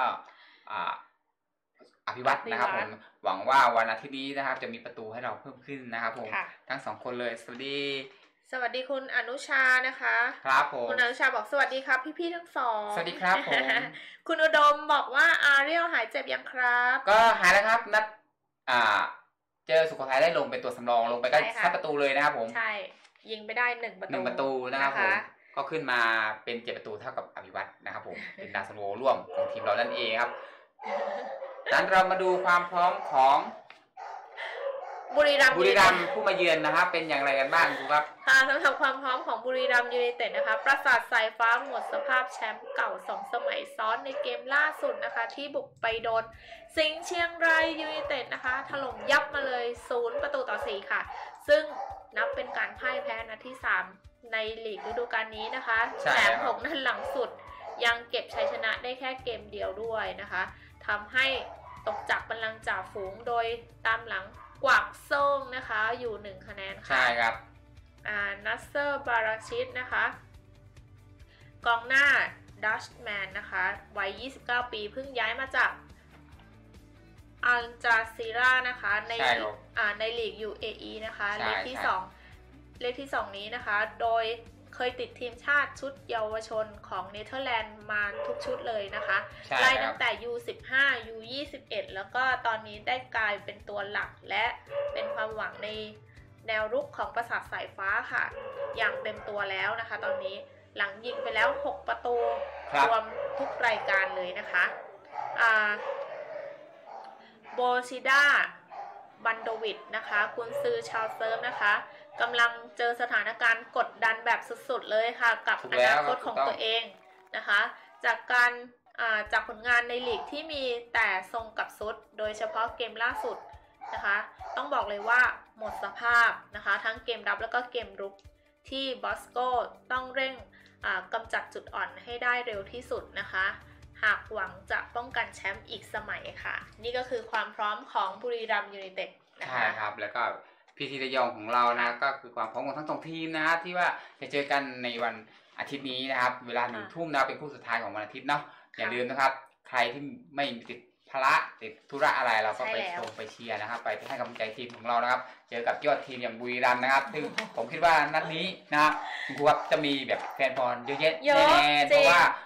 [SPEAKER 1] อภิวัตนะครับผมหวังว่าวันอาทิตย์นี้นะครับจะมีประตูให้เราเพิ่มขึ้นนะครับผมทั้งสองคนเลยสวัสดี
[SPEAKER 2] สวัสดีคุณอนุชานะคะ
[SPEAKER 1] ครับผม
[SPEAKER 2] คุณอนุชาบอกสวัสดีครับพี่ๆทั้งสอง
[SPEAKER 1] สวัสดีครับผม
[SPEAKER 2] คุณอุดมบอกว่าอาเรียลหายเจ็บยังครับ
[SPEAKER 1] ก็หายแล้วครับนัดอ่าเจอสุโขทัยได้ลงเป็นตัวสำรองลงไปก็ซัดประตูเลยนะครับผม
[SPEAKER 2] ใช่ยิงไปได้หนึ่งประตู
[SPEAKER 1] หนึ่งประตูนะครับผมก็ขึ้นมาเป็นเจ็ดประตูเท่ากับอภิวัตนะครับผมเป็นดาวซันโวร่วมของทีมเรานั่นเองครับนั้นเรามาดูความพร้อมของ
[SPEAKER 2] บุรีรัมย์
[SPEAKER 1] บุรีรัมย์ผู้มาเยือนนะครับเป็นอย่างไรกันบ้างครับ
[SPEAKER 2] ค่ะสำหรับความพร้อมของบุรีรัมย์ยูไนเต็ดนะคะปราสาทสายฟ้าหมดสภาพแชมป์เก่าสองสมัยซ้อนในเกมล่าสุดนะคะที่บุกไปโดนสิงห์เชียงรายยูไนเต็ดนะคะถล่มยับมาเลยศูนย์ประตูต่อสี่ค่ะซึ่งนับเป็นการพ่ายแพ้นัดที่สามในลีกฤดูกาลนี้นะคะแถมหกนัดหลังสุดยังเก็บชัยชนะได้แค่เกมเดียวด้วยนะคะทำให้ตกจากบัลลังก์จ่าฝูงโดยตามหลังกวางโซ่งนะคะอยู่หนึ่งคะแนนค่ะ
[SPEAKER 1] ใช่ครับ
[SPEAKER 2] อ่านัสเซอร์บาราชิดนะคะกองหน้าดัชแมนนะคะวัยยี่สิบเก้าปีเพิ่งย้ายมาจากอัลจาซีรานะคะในอ่าในลีก ยู เอ อี นะคะเลขที่สองเลขที่สองนี้นะคะโดยเคยติดทีมชาติชุดเยาวชนของเนเธอร์แลนด์มาทุกชุดเลยนะคะไล่ตั้งแต่ ยู สิบห้า ยู ยี่สิบเอ็ด แล้วก็ตอนนี้ได้กลายเป็นตัวหลักและเป็นความหวังในแนวรุกของปราสาทสายฟ้าค่ะอย่างเต็มตัวแล้วนะคะตอนนี้หลังยิงไปแล้วหกประตูรวมทุกรายการเลยนะคะโบชิดาบันโดวิดนะคะกุนซือชาวเซิร์ฟนะคะกำลังเจอสถานการณ์กดดันแบบสุดๆเลยค่ะกับอนาคตของตัวเองนะคะจากการจากผลงานในลีกที่มีแต่ทรงกับซุดโดยเฉพาะเกมล่าสุดนะคะต้องบอกเลยว่าหมดสภาพนะคะทั้งเกมรับแล้วก็เกมรุกที่บอสโก้ต้องเร่งกำจัดจุดอ่อนให้ได้เร็วที่สุดนะคะหากหวังจะป้องกันแชมป์อีกสมัยค่ะนี่ก็คือความพร้อมของบุรีรัมย์ยูไนเต็ดนะคะ
[SPEAKER 1] ใช่ครับแล้วก็พีทีระยองของเรานะก็คือความพร้อมของทั้งสองทีมนะที่ว่าจะเจอกันในวันอาทิตย์นี้นะครับเวลาหนึ่งทุ่มนะเป็นคู่สุดท้ายของวันอาทิตย์เนาะอย่าลืมนะครับใครที่ไม่ติดภาระติดธุระอะไรเราก็ไปชมไปเชียร์นะครับไปให้กำลังใจทีมของเรานะครับเจอกับยอดทีมอย่างบุรีรัมย์นะครับซึ่งผมคิดว่านัดนี้นะครับคุณครูครับจะมีแบบแฟนบอลเยอะแยะแน่ๆเพราะว่า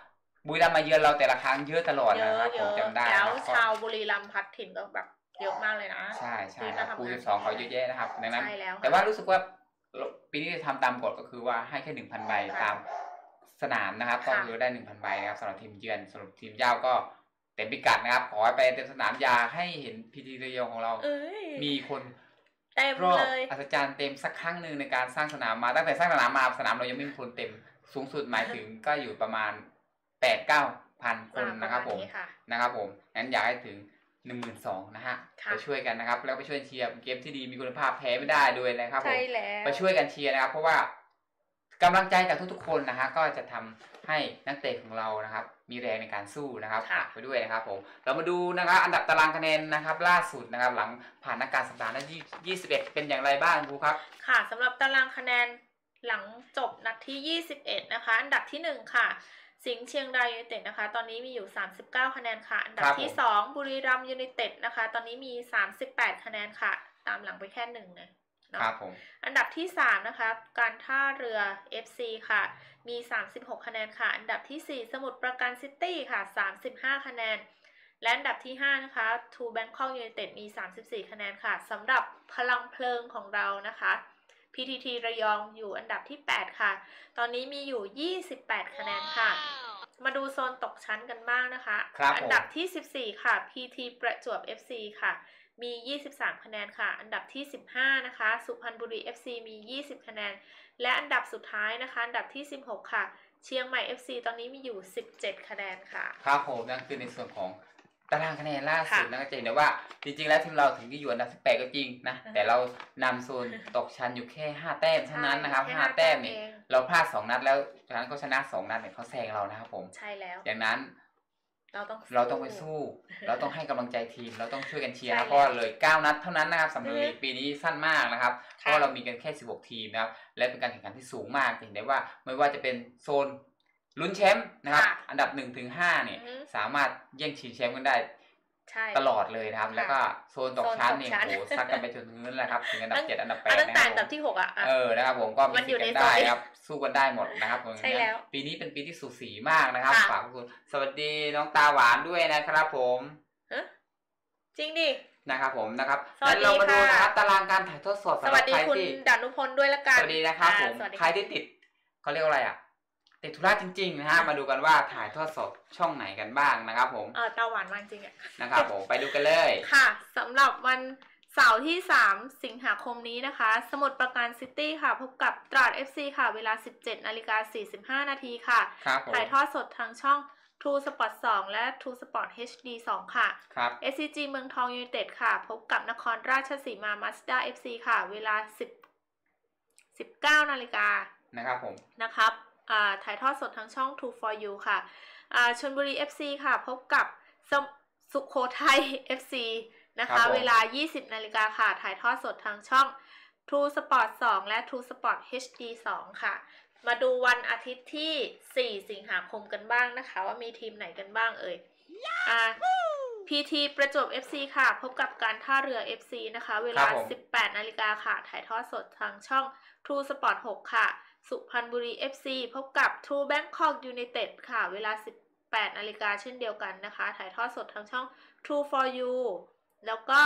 [SPEAKER 1] บุรีรัมย์มาเยือนเราแต่ละครั้งเยอะตลอดนะครับผมจำได้
[SPEAKER 2] แล้วชาวบุรีรัมย์พัดถิ่นก็แบบเยอะมากเลยนะ
[SPEAKER 1] ใช่ใช่ครับคูสิบสองเขาเยอะแยะนะครับดังนั้นแต่ว่ารู้สึกว่าปีนี้จะทำตามกฎก็คือว่าให้แค่หนึ่งพันใบตามสนามนะครับก็คือได้หนึ่งพันใบนะครับสำหรับทีมเยือนสำหรับทีมเย้าก็เต็มพิกัดนะครับขอไปเต็มสนามอยากให้เห็นพีทีระยองของเรามีคน
[SPEAKER 2] เต็มเลย
[SPEAKER 1] อัศจรรย์เต็มสักครั้งหนึ่งในการสร้างสนามมาตั้งแต่สร้างสนามมาสนามเรายังไม่มีคนเต็มสูงสุดหมายถึงก็อยู่ประมาณแปดเก้าพันคนนะครับผมนะครับผมงั้นอยากให้ถึงหนึ่งหมื่นสองนะฮะไปช่วยกันนะครับแล้วไปช่วยเชียร์เกมที่ดีมีคุณภาพแพ้ไม่ได้ด้วยนะครับผมไปช่วยกันเชียร์นะครับเพราะว่ากำลังใจจากทุกๆคนนะฮะก็จะทำให้นักเตะของเรานะครับมีแรงในการสู้นะครับฝากไปด้วยนะครับผมเรามาดูนะครับอันดับตารางคะแนนนะครับล่าสุดนะครับหลังผ่านนักการสัปดาห์ที่ยี่สิบเอ็ดเป็นอย่างไรบ้างครูครับ
[SPEAKER 2] ค่ะสำหรับตารางคะแนนหลังจบนัดที่ยี่สิบเอ็ดนะคะอันดับที่หนึ่งค่ะสิงห์เชียงรายยูไนเต็ดนะคะตอนนี้มีอยู่สามสิบเก้าคะแนนค่ะอันดับที่สองบุรีรัมย์ยูไนเต็ดนะคะตอนนี้มีสามสิบแปดคะแนนค่ะตามหลังไปแค่หนึ่งเลย
[SPEAKER 1] ครับผม
[SPEAKER 2] อันดับที่สามนะคะการท่าเรือ เอฟ ซี ค่ะมีสามสิบหกคะแนนค่ะอันดับที่สี่สมุทรปราการซิตี้ค่ะสามสิบห้าคะแนนและอันดับที่ห้านะคะทูแบงคอกยูไนเต็ดมีสามสิบสี่คะแนนค่ะสำหรับพลังเพลิงของเรานะคะ พี ที ที ระยองอยู่อันดับที่แปดค่ะตอนนี้มีอยู่ยี่สิบแปดคะแนนค่ะมาดูโซนตกชั้นกันบ้างนะคะอันดับที่สิบสี่ค่ะ พี ที ประจวบ เอฟ ซี ค่ะมียี่สิบสามคะแนนค่ะอันดับที่สิบห้านะคะสุพรรณบุรี เอฟ ซี มียี่สิบคะแนนและอันดับสุดท้ายนะคะอันดับที่สิบหกค่ะเชียงใหม่ เอฟ ซี ตอนนี้มีอยู่สิบเจ็ดคะแนนค่ะ
[SPEAKER 1] ครับผมนั่นคือในส่วนของตารางคะแนนล่าสุดนะก็จะเห็นได้ว่าจริงๆแล้วทีมเราถึงที่อยู่อันดับสิบแปดก็จริงนะแต่เรานำโซนตกชั้นอยู่แค่ห้าแต้มเท่านั้นนะครับห้าแต้มเนี่ยเราพลาดสองนัดแล้วจากนั้นเขาชนะสองนัดเนี่ยเขาแซงเรานะครับผม
[SPEAKER 2] ใช่แล้ว
[SPEAKER 1] อย่างนั้น
[SPEAKER 2] เราต้อง
[SPEAKER 1] เราต้องไปสู้เราต้องให้กำลังใจทีมเราต้องช่วยกันเชียร์เพราะว่าเลยเก้านัดเท่านั้นนะครับสำหรับลีกปีนี้สั้นมากนะครับเพราะเรามีกันแค่สิบหกทีมนะครับและเป็นการแข่งขันที่สูงมากเห็นได้ว่าไม่ว่าจะเป็นโซนลุ้นแชมป์นะครับอันดับหนึ่งถึงห้าเนี่ยสามารถแย่งชิงแชมป์กันได้ตลอดเลยนะครับแล้วก็โซนตกชั้นเนี่ยโหซัดกันไปจนถึงนั้นแหละครับถึงอันดับเจ็ดอันดับแปด
[SPEAKER 2] นะครับอันดับที่หกอ่ะ
[SPEAKER 1] เออนะครับผมก็มีสิทธิ์กันได้ครับสู้กันได้หมดนะครับใช่แล้วปีนี้เป็นปีที่สูสีมากนะครับฝากคุณสวัสดีน้องตาหวานด้วยนะครับผม
[SPEAKER 2] จริงดิ
[SPEAKER 1] นะครับผมนะครับแล้วเรามาดูนะครับตารางการถ่ายทอดสด
[SPEAKER 2] สวัสดีคุณดานุพลด้วยละกัน
[SPEAKER 1] สวัสดีนะครับผมใครที่ติดเขาเรียกว่าอะไรอ่ะติดธุระจริงๆนะฮะมาดูกันว่าถ่ายทอดสดช่องไหนกันบ้างนะครับผม
[SPEAKER 2] เออตาหวานมากจริงอ่ะ
[SPEAKER 1] นะครับผมไปดูกันเลย
[SPEAKER 2] ค่ะสำหรับวันเสาร์ที่สามสิงหาคมนี้นะคะสมุทรปราการซิตี้ค่ะพบกับตราด เอฟ ซี ค่ะเวลา สิบเจ็ดนาฬิกาสี่สิบห้านาทีค่ะถ่ายทอดสดทางช่อง True Sport สองและ True Sport เอช ดี สองค่ะ
[SPEAKER 1] ครับ
[SPEAKER 2] เอส ซี จี เมืองทองยูไนเต็ดค่ะพบกับนครราชสีมามาสด้า เอฟ ซี ค่ะเวลาสิบ สิบเก้านาฬิกา
[SPEAKER 1] นะครับผม
[SPEAKER 2] นะครับถ่ายทอดสดทางช่อง True for You ค่ะชลบุรี เอฟ ซี ค่ะพบกับสุโขทัย เอฟ ซี นะคะเวลา ยี่สิบนาฬิกาค่ะถ่ายทอดสดทางช่อง True Sport สองและ True Sport เอช ดี สองค่ะมาดูวันอาทิตย์ที่สี่สิงหาคมกันบ้างนะคะว่ามีทีมไหนกันบ้างเอ่ยอ่า พี ที ประจวบ เอฟ ซี ค่ะพบกับการท่าเรือ เอฟ ซี นะคะเวลา สิบแปดนาฬิกาค่ะถ่ายทอดสดทางช่อง True Sport หกค่ะสุพรรณบุรี เอฟ ซี พบกับ True Bangkok United ค่ะเวลา สิบแปดนาฬิกาเช่นเดียวกันนะคะถ่ายทอดสดทางช่อง True for You แล้วก็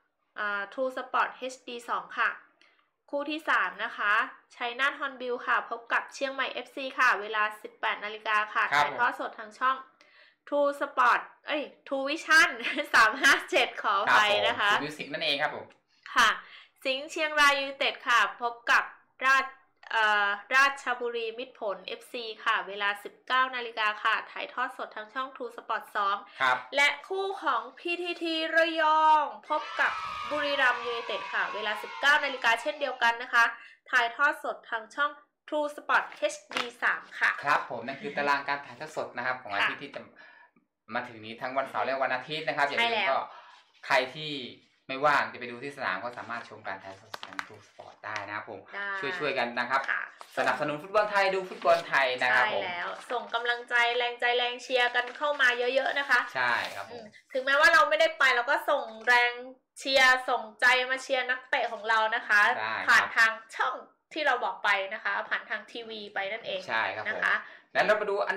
[SPEAKER 2] True Sport เอช ดี สองค่ะคู่ที่สามนะคะชัยนาทฮอนบิลค่ะพบกับเชียงใหม่ เอฟ ซี ค่ะเวลา สิบแปดนาฬิกาค่ะถ่ายทอดสดทางช่อง True Sport เอ้ย True Vision สามห้าเจ็ดขอไปนะคะ
[SPEAKER 1] มิวสิกนั่นเองครับผม
[SPEAKER 2] ค่ะสิงห์เชียงรายยูไนเต็ดค่ะพบกับราชราชบุรีมิตรผล เอฟ ซี ค่ะเวลา สิบเก้านาฬิกาค่ะถ่ายทอดสดทางช่อง True Sport สองและคู่ของ พี ที ที ระยองพบกับบุรีรัมย์ยูไนเต็ดค่ะเวลา สิบเก้านาฬิกาเช่นเดียวกันนะคะถ่ายทอดสดทางช่อง True Sport เอช ดี สามค่ะ
[SPEAKER 1] ครับผมนั่นคือตารางการถ่ายทอดสดนะครับของอาทิตย์ที่จะมาถึงนี้ทั้งวันเสาร์และวันอาทิตย์นะครับอย่าลืมก็ใครที่ไม่ว่างจะไปดูที่สนามก็สามารถชมการถ่ายทอดสดทาง True Sport ได้นะครับผมช่วยๆกันนะครับสนับสนุนฟุตบอลไทยดูฟุตบอลไทยนะครับผม
[SPEAKER 2] ใช่แล้วส่งกำลังใจแรงใจแรงเชียร์กันเข้ามาเยอะๆนะคะ
[SPEAKER 1] ใช่ครับผม
[SPEAKER 2] ถึงแม้ว่าเราไม่ได้ไปเราก็ส่งแรงเชียร์ส่งใจมาเชียร์นักเตะของเรานะคะผ่านทางช่องที่เราบอกไปนะคะผ่านทางทีวีไปนั่นเอง
[SPEAKER 1] ใช่ครับนะคะแล้วเรามาดูอันดับ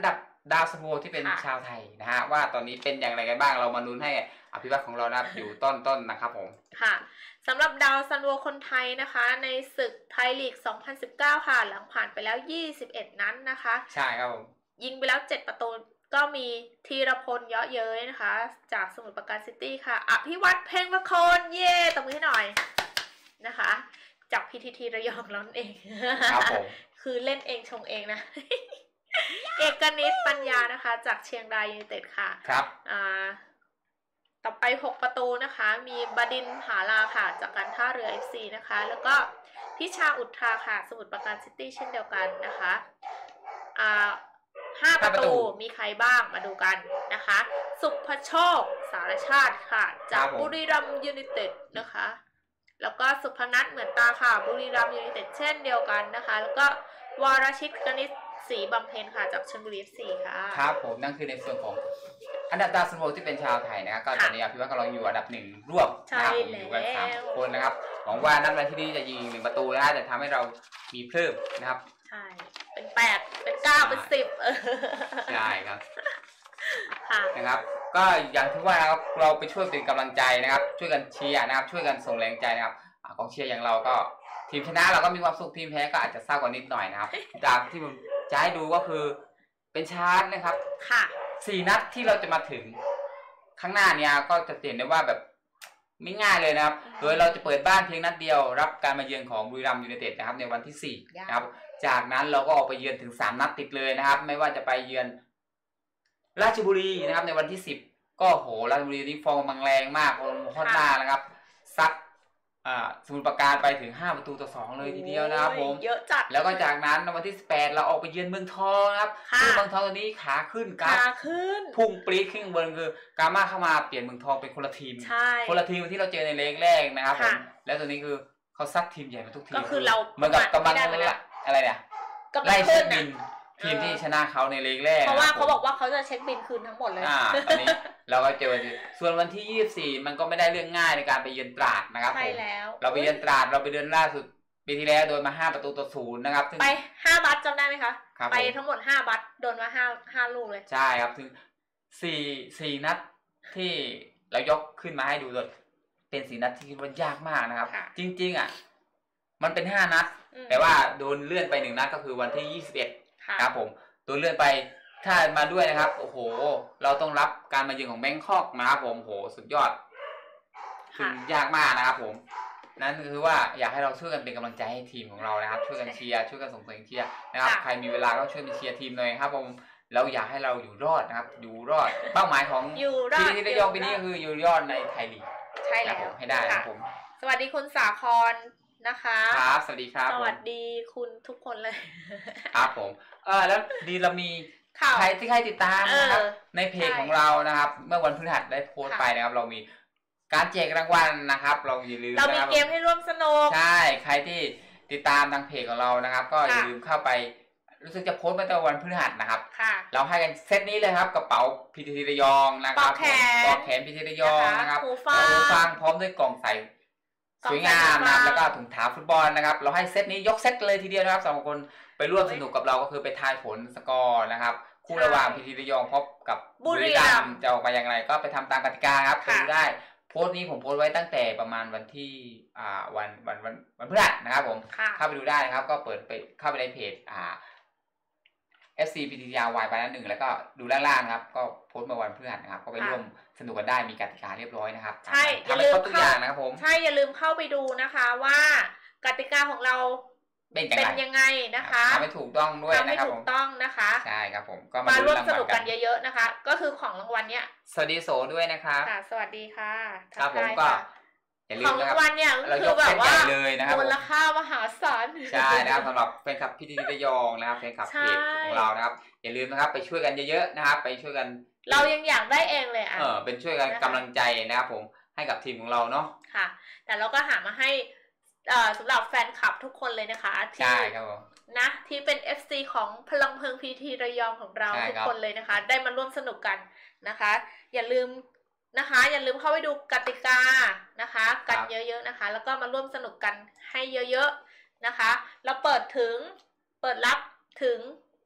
[SPEAKER 1] ดาวซันโวที่เป็นชาวไทยนะฮะว่าตอนนี้เป็นอย่างไรกันบ้างเรามาลุ้นให้อภิวัตของเรานะครับอยู่ต้นๆ น, นะครับผม
[SPEAKER 2] ค่ะสำหรับดาวซันโวคนไทยนะคะในศึกไทยลีกสองพันสิบเก้าค่ะหลังผ่านไปแล้วยี่สิบเอ็ดนัด น, นะคะ
[SPEAKER 1] ใช่ครับผม
[SPEAKER 2] ยิงไปแล้วเจ็ดประตูก็มีธีรพลเยาะเย้ยนะคะจากสมุทรปราการซิตี้ค่ะอภิวัตเพ่งประโคนเย่ตบมือให้หน่อยนะคะจาก พี ที ที ระยองนั่นเอง
[SPEAKER 1] ครับผม
[SPEAKER 2] คือเล่นเองชงเองนะ เอกนิตปัญญานะคะจากเชียงรายยูไนเต็ดค่ะ
[SPEAKER 1] ครับ
[SPEAKER 2] อ่าต่อไปหกประตูนะคะมีบดินผาลาค่ะจากการท่าเรือ เอฟ ซี นะคะแล้วก็พิชาอุทราค่ะสมุทรปราการซิตี้เช่นเดียวกันนะคะอ่าห้าประตูมีใครบ้างมาดูกันนะคะสุภโชคสารชาติค่ะจากบุรีรัมย์ยูไนเต็ดนะคะแล้วก็สุพนัทเหมือนตาค่ะบุรีรัมย์ยูไนเต็ดเช่นเดียวกันนะคะแล้วก็วรชิตกนิษฐ์ศรีบำเพ็ญค่ะจากชลบุรี เอฟ ซี ค่ะ
[SPEAKER 1] ครับผมนั่นคือในส่วนของอันดับดาวซันโวที่เป็นชาวไทยนะครับก็ตอนนี้พี่ว่ากำลังอยู่อันดับหนึ่งร่วมนะครับผมอยู่กันสามคนนะครับหวังว่านัดวันที่นี้จะยิงหนึ่งประตูนะจะทำให้เรามีเพิ่มนะครับ
[SPEAKER 2] ใช่เป็นแปดเป็นเก้าเป็นสิบ
[SPEAKER 1] ใช่ครับนะครับก็อย่างที่ว่านะครับเราไปช่วยเป็นกำลังใจนะครับช่วยกันเชียร์นะครับช่วยกันส่งแรงใจนะครับกองเชียร์อย่างเราก็ทีมชนะเราก็มีความสุขทีมแพ้ก็อาจจะเศร้ากว่านิดหน่อยนะครับจากที่ผมจะให้ดูก็คือเป็นชาร์ตนะครับ
[SPEAKER 2] ค่ะ
[SPEAKER 1] สี่นัดที่เราจะมาถึงข้างหน้าเนี่ยก็จะเห็นได้ว่าแบบไม่ง่ายเลยนะครับโดยเราจะเปิดบ้านเพียงนัดเดียวรับการมาเยือนของบุรีรัมย์ยูไนเต็ดนะครับในวันที่สี่นะครับจากนั้นเราก็ออกไปเยือนถึงสามนัดติดเลยนะครับไม่ว่าจะไปเยือนราชบุรีนะครับในวันที่สิบก็โหราชบุรีนี่ฟอร์มแรงมากโคตรมากนะครับซัดสมุทรปราการไปถึงห้าประตูต่อสองเลยทีเดียวนะครับผม
[SPEAKER 2] เยอะจัด
[SPEAKER 1] แล้วก็จากนั้นในวันที่สิบแปดเราออกไปเยือนเมืองทองนะครับซึ่งเมืองทองตอนนี้ขาขึ้น
[SPEAKER 2] ขาขึ้น
[SPEAKER 1] พุ่งปรี๊ดขึ้นบนคือกาม่าเข้ามาเปลี่ยนเมืองทองเป็นคนละทีมคนละทีมที่เราเจอในเลกแรกนะครับผมแล้วตัวนี้คือเขาซัดทีมใหญ่มาทุกทีม
[SPEAKER 2] ก็คือเรา
[SPEAKER 1] เหมือนกับกำลังอะไรเนี่ยไล่เช็คบินทีมที่ชนะเขาในเลกแรก
[SPEAKER 2] เพราะว่าเขาบอกว่าเขาจะเช็คบินคืนทั้งหมดเลย
[SPEAKER 1] อ่าตอนนี้เราก็เจอส่วนวันที่ยี่สิบสี่มันก็ไม่ได้เรื่องง่ายในการไปเยือนตราดนะครับ
[SPEAKER 2] ใช่แล้ว
[SPEAKER 1] เราไปเยือนตราดเราไปเดือนล่าสุดปีที่แล้วโดนมาห้าประตูต่อศูนย์นะครับ
[SPEAKER 2] ไปห้าบัตจำได้ไหมคะไปทั้งหมดห้าบัตโดนมาห้าห้าลูกเลย
[SPEAKER 1] ใช่ครับถึงสี่สี่นัดที่เรายกขึ้นมาให้ดูเลยเป็นสี่นัดที่คิดว่ายากมากนะครับจริงๆอ่ะมันเป็นห้านัดแต่ว่าโดนเลื่อนไปหนึ่งนัดก็คือวันที่ยี่สิบเอ็ดครับผมโดนเลื่อนไปถ้ามาด้วยนะครับโอ้โหเราต้องรับการมาเยือนของแบงคอกนะครับผมโหสุดยอดคือยากมากนะครับผมนั่นคือว่าอยากให้เราช่วยกันเป็นกำลังใจให้ทีมของเรานะครับช่วยกันเชียร์ช่วยกันส่งเสียงเชียร์นะครับใครมีเวลาก็ช่วยไปเชียร์ทีมหน่อยครับผมเราอยากให้เราอยู่รอดนะครับอยู่รอดเป้าหมายของทีมที่ได้ยองปีนี้ก็คืออยู่รอดในไทยลีก
[SPEAKER 2] ใช่แล้ว
[SPEAKER 1] ให้ได้ครับผม
[SPEAKER 2] สวัสดีคุณสาครนะคะ
[SPEAKER 1] ครับสวัสดีครับ
[SPEAKER 2] สวัสดีคุณทุกคนเลย
[SPEAKER 1] ครับผมเออแล้วดีเรามีใครที่ใครติดตามนะครับในเพจของเรานะครับเมื่อวันพฤหัสได้โพสต์ไปนะครับเรามีการแจกรางวัลนะครับเราอย่าลืม
[SPEAKER 2] เรามีเกมให้ร่วมสนุก
[SPEAKER 1] ใช่ใครที่ติดตามทางเพจของเรานะครับก็อย่าลืมเข้าไปรู้สึกจะโพสต์เมื่อวันพฤหัสนะครับเราให้กันเซตนี้เลยครับกระเป๋าพีทีระยองนะครับปลอกแขนพีทีระยองนะครับหูฟังพร้อมด้วยกล่องใส่สวยงามนะครับแล้วก็ถุงเท้าฟุตบอลนะครับเราให้เซตนี้ยกเซตเลยทีเดียวนะครับสองคนไปร่วมสนุกกับเราก็คือไปทายผลสกอร์นะครับคู่ระหว่างพีทีระยองพบกับบุรีรัมย์จะออกมาอย่างไรก็ไปทำตามกติกาครับไปดูได้โพสต์นี้ผมโพสต์ไว้ตั้งแต่ประมาณวันที่อ่าวันวันวันวันพฤหัสนะครับผมเข้าไปดูได้นะครับก็เปิดไปเข้าไปในเพจอ่า เอฟ ซี พี ที ที อาร์ วาย ไปนั้นหนึ่งแล้วก็ดูด้านล่างครับก็โพสต์มาวันพฤหัสนะครับก็ไปร่วมสนุกกันได้มีกติกาเรียบร้อยนะครับ
[SPEAKER 2] ใช่
[SPEAKER 1] อย่าลืมเข้าอย่างนะครับผม
[SPEAKER 2] ใช่อย่าลืมเข้าไปดูนะคะว่ากติกาของเราเป็นยังไงนะคะ
[SPEAKER 1] ทำให้ถูกต้องด้วยนะครับผม
[SPEAKER 2] ทำให้ถูกต้องนะคะ
[SPEAKER 1] ใช่ครับผมก็
[SPEAKER 2] มาร่วมสนุกกันเยอะๆนะคะก็คือของรางวัลเนี้ย
[SPEAKER 1] สวัสดีโสด้วยนะครับ
[SPEAKER 2] ค่ะสวัสดีค่ะ
[SPEAKER 1] ครับผมก็
[SPEAKER 2] ของรางวัลเนี่ยคือแบบว่ามูลค่ามหาศาล
[SPEAKER 1] ใช่นะครับสำหรับแฟนคลับพีทีระยองนะครับแฟนคลับเพจของเรานะครับอย่าลืมนะครับไปช่วยกันเยอะๆนะครับไปช่วยกัน
[SPEAKER 2] เรายังอยากได้เองเลยอ่ะ
[SPEAKER 1] เออเป็นช่วยกันกำลังใจนะครับผมให้กับทีมของเราเนาะ
[SPEAKER 2] ค่ะแต่เราก็หามาให้สำหรับแฟนคลับทุกคนเลยนะคะ
[SPEAKER 1] ใช่ครับผม
[SPEAKER 2] นะที่เป็น เอฟ ซี ของพลังเพลิงพีทีระยองของเราทุกคนเลยนะคะได้มาร่วมสนุกกันนะคะอย่าลืมนะคะอย่าลืมเข้าไปดูกติกานะคะกันเยอะๆนะคะแล้วก็มาร่วมสนุกกันให้เยอะๆนะคะเราเปิดถึงเปิดรับถึง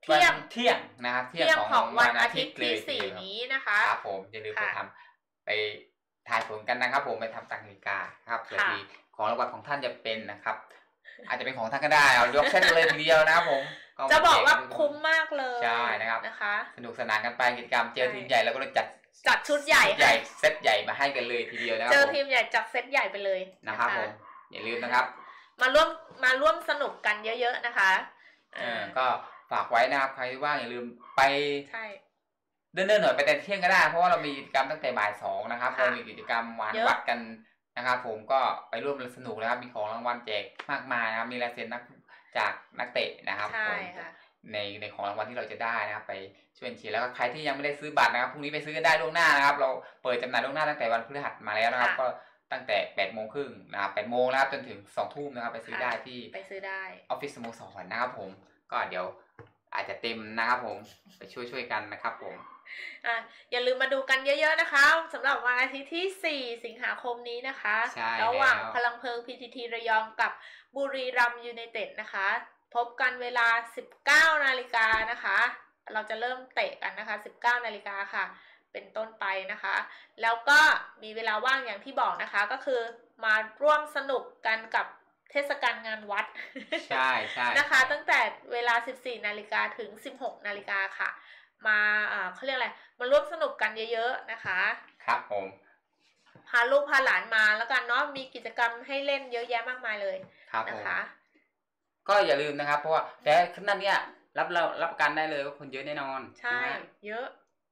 [SPEAKER 2] เที่ยง
[SPEAKER 1] เที่ยงนะครับ
[SPEAKER 2] เที่ยงของวันอาทิตย์ที่สี่นี้นะคะ
[SPEAKER 1] ครับผมอย่าลืมไปทำไปทายผลกันนะครับผมไปทำตามกติกาครับเผื่อทีของรางวัลของท่านจะเป็นนะครับอาจจะเป็นของท่านก็ได้เอายกเซตเลยทีเดียวนะครับผม
[SPEAKER 2] จะบอกว่าคุ้มมากเลย
[SPEAKER 1] ใช่นะครับ
[SPEAKER 2] นะคะ
[SPEAKER 1] สนุกสนานกันไปกิจกรรมเจอทีมใหญ่แล้วก็จัด
[SPEAKER 2] จัดชุดใหญ่
[SPEAKER 1] ใหญ่เซตใหญ่มาให้กันเลยทีเดียวนะครับ
[SPEAKER 2] เจอทีมใหญ่จัดเซตใหญ่ไปเลย
[SPEAKER 1] นะครับผมอย่าลืมนะครับ
[SPEAKER 2] มาร่วมมาร่วมสนุกกันเยอะๆนะคะ
[SPEAKER 1] อ่าก็ฝากไว้นะครับใครที่ว่างอย่าลืมไป
[SPEAKER 2] ใช่
[SPEAKER 1] เดินๆหน่อยไปแต่เที่ยงก็ได้เพราะว่าเรามีกิจกรรมตั้งแต่บ่ายสองนะครับเรามีกิจกรรมหวานวัดกันนะครับผมก็ไปร่วมสนุกนะครับมีของรางวัลแจกมากมายนะครับมีลายเซ็นนักจากนักเตะนะครับผมในในของรางวัลที่เราจะได้นะครับไปช่วยเชียร์แล้วก็ใครที่ยังไม่ได้ซื้อบัตรนะครับพรุ่งนี้ไปซื้อกันได้ล่วงหน้านะครับเราเปิดจำหน่ายล่วงหน้าตั้งแต่วันพฤหัสมาแล้วนะครับก็ตั้งแต่แปดโมงครึ่งนะครับแปดโมงนะครับจนถึงสองทุ่มนะครับไปซื้อได้ที่
[SPEAKER 2] ไปซื้อได้
[SPEAKER 1] ออฟฟิศสโมสรนะครับผมก็เดี๋ยวอาจจะเต็มนะครับผมไปช่วยช่วยกันนะครับผม
[SPEAKER 2] อ่ะอย่าลืมมาดูกันเยอะๆนะคะสำหรับวันอาทิตย์ที่สี่สิงหาคมนี้นะคะระหว่างพลังเพลิง พี ที ที ระยองกับบุรีรัมย์ยูไนเต็ดนะคะพบกันเวลา สิบเก้านาฬิกานะคะเราจะเริ่มเตะกันนะคะ สิบเก้านาฬิกาค่ะเป็นต้นไปนะคะแล้วก็มีเวลาว่างอย่างที่บอกนะคะก็คือมาร่วมสนุกกันกับเทศกาลงานวัด
[SPEAKER 1] ใช่ใช่
[SPEAKER 2] นะคะตั้งแต่เวลา สิบสี่นาฬิกาถึง สิบหกนาฬิกาค่ะมาอ่าเขาเรียกอะไรมาร่วมสนุกกันเยอะๆนะคะ
[SPEAKER 1] ครับผม
[SPEAKER 2] พาลูกพาหลานมาแล้วกันเนาะมีกิจกรรมให้เล่นเยอะแยะมากมายเลยนะคะ
[SPEAKER 1] ก็อย่าลืมนะครับเพราะว่าแต่ขนาดเนี้ยรับเรารับประกันได้เลยว่าคนเยอะแน่นอน
[SPEAKER 2] ใช่เยอะ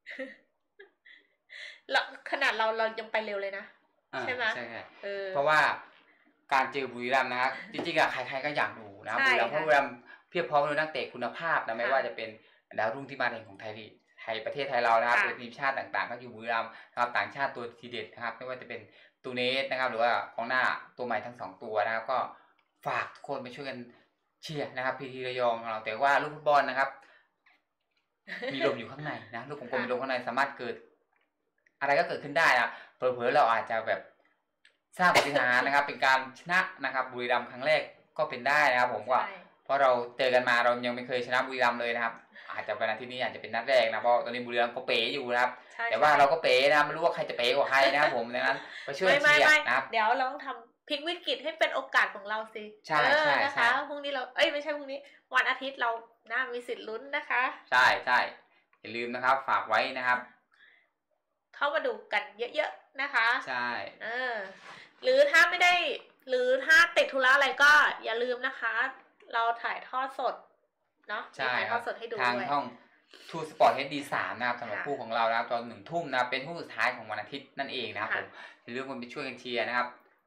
[SPEAKER 2] แล้วขนาดเราเรายังไปเร็วเลยนะใช่ไหม
[SPEAKER 1] ใช่เออเพราะว่าการเจอบุรีรัมย์นะครับจริงๆอะใครๆก็อยากดูนะบุรีรัมย์เพราะบุรีรัมย์เพียบพร้อมด้วยนักเตะคุณภาพนะไม่ว่าจะเป็นดาวรุ่งที่มาแห่งของไทยไทยประเทศไทยเรานะครับเป็นทีมชาติต่างๆก็อยู่บุรีรัมย์นะครับต่างชาติตัวทีเด็ดนะครับไม่ว่าจะเป็นตูเนสนะครับหรือว่ากองหน้าตัวใหม่ทั้งสองตัวนะครับก็ฝากทุกคนไปช่วยกันเชียร์นะครับพีทีระยองของเราแต่ว่าลูกฟุตบอลนะครับมีลมอยู่ข้างในนะลูกกลมๆมีลมข้างในสามารถเกิดอะไรก็เกิดขึ้นได้นะเผลอๆเราอาจจะแบบสร้างปาฏิหาริย์นะครับเป็นการชนะนะครับบุรีรัมย์ครั้งแรกก็เป็นได้นะครับผมว่าเพราะเราเจอกันมาเรายังไม่เคยชนะบุรีรัมย์เลยนะครับอาจจะเป็นอาทิตย์นี้อาจจะเป็นนัดแรกนะเพราะตอนนี้บุรีรัมย์ก็เป๋อยู่นะครับแต่ว่าเราก็เป๋นะไม่รู้ว่าใครจะเป๋กว่าใครนะครับผมดังนั้นไปช่วยเชียร์นะครับ
[SPEAKER 2] เดี๋ยวเราต้องทำพลิกวิกฤตให้เป็นโอกาสของเราสิ
[SPEAKER 1] ใช่ใช่
[SPEAKER 2] นะคะพรุ่งนี้เราเอ้ยไม่ใช่พรุ่งนี้วันอาทิตย์เราน่ามีสิทธิ์ลุ้นนะคะ
[SPEAKER 1] ใช่ใช่อย่าลืมนะครับฝากไว้นะครับ
[SPEAKER 2] เข้ามาดูกันเยอะๆนะคะ
[SPEAKER 1] ใช่
[SPEAKER 2] เออหรือถ้าไม่ได้หรือถ้าติดธุระอะไรก็อย่าลืมนะคะเราถ่ายทอดสดเนาะถ่ายทอดสดให้ดู
[SPEAKER 1] ทางช่องทูสปอร์ตเฮดดีสามนะครับสำหรับคู่ของเรานะครับตอนหนึ่งทุ่มนะเป็นคู่สุดท้ายของวันอาทิตย์นั่นเองนะครับผมอย่าลืมกันไปช่วยกันเชียร์นะครับ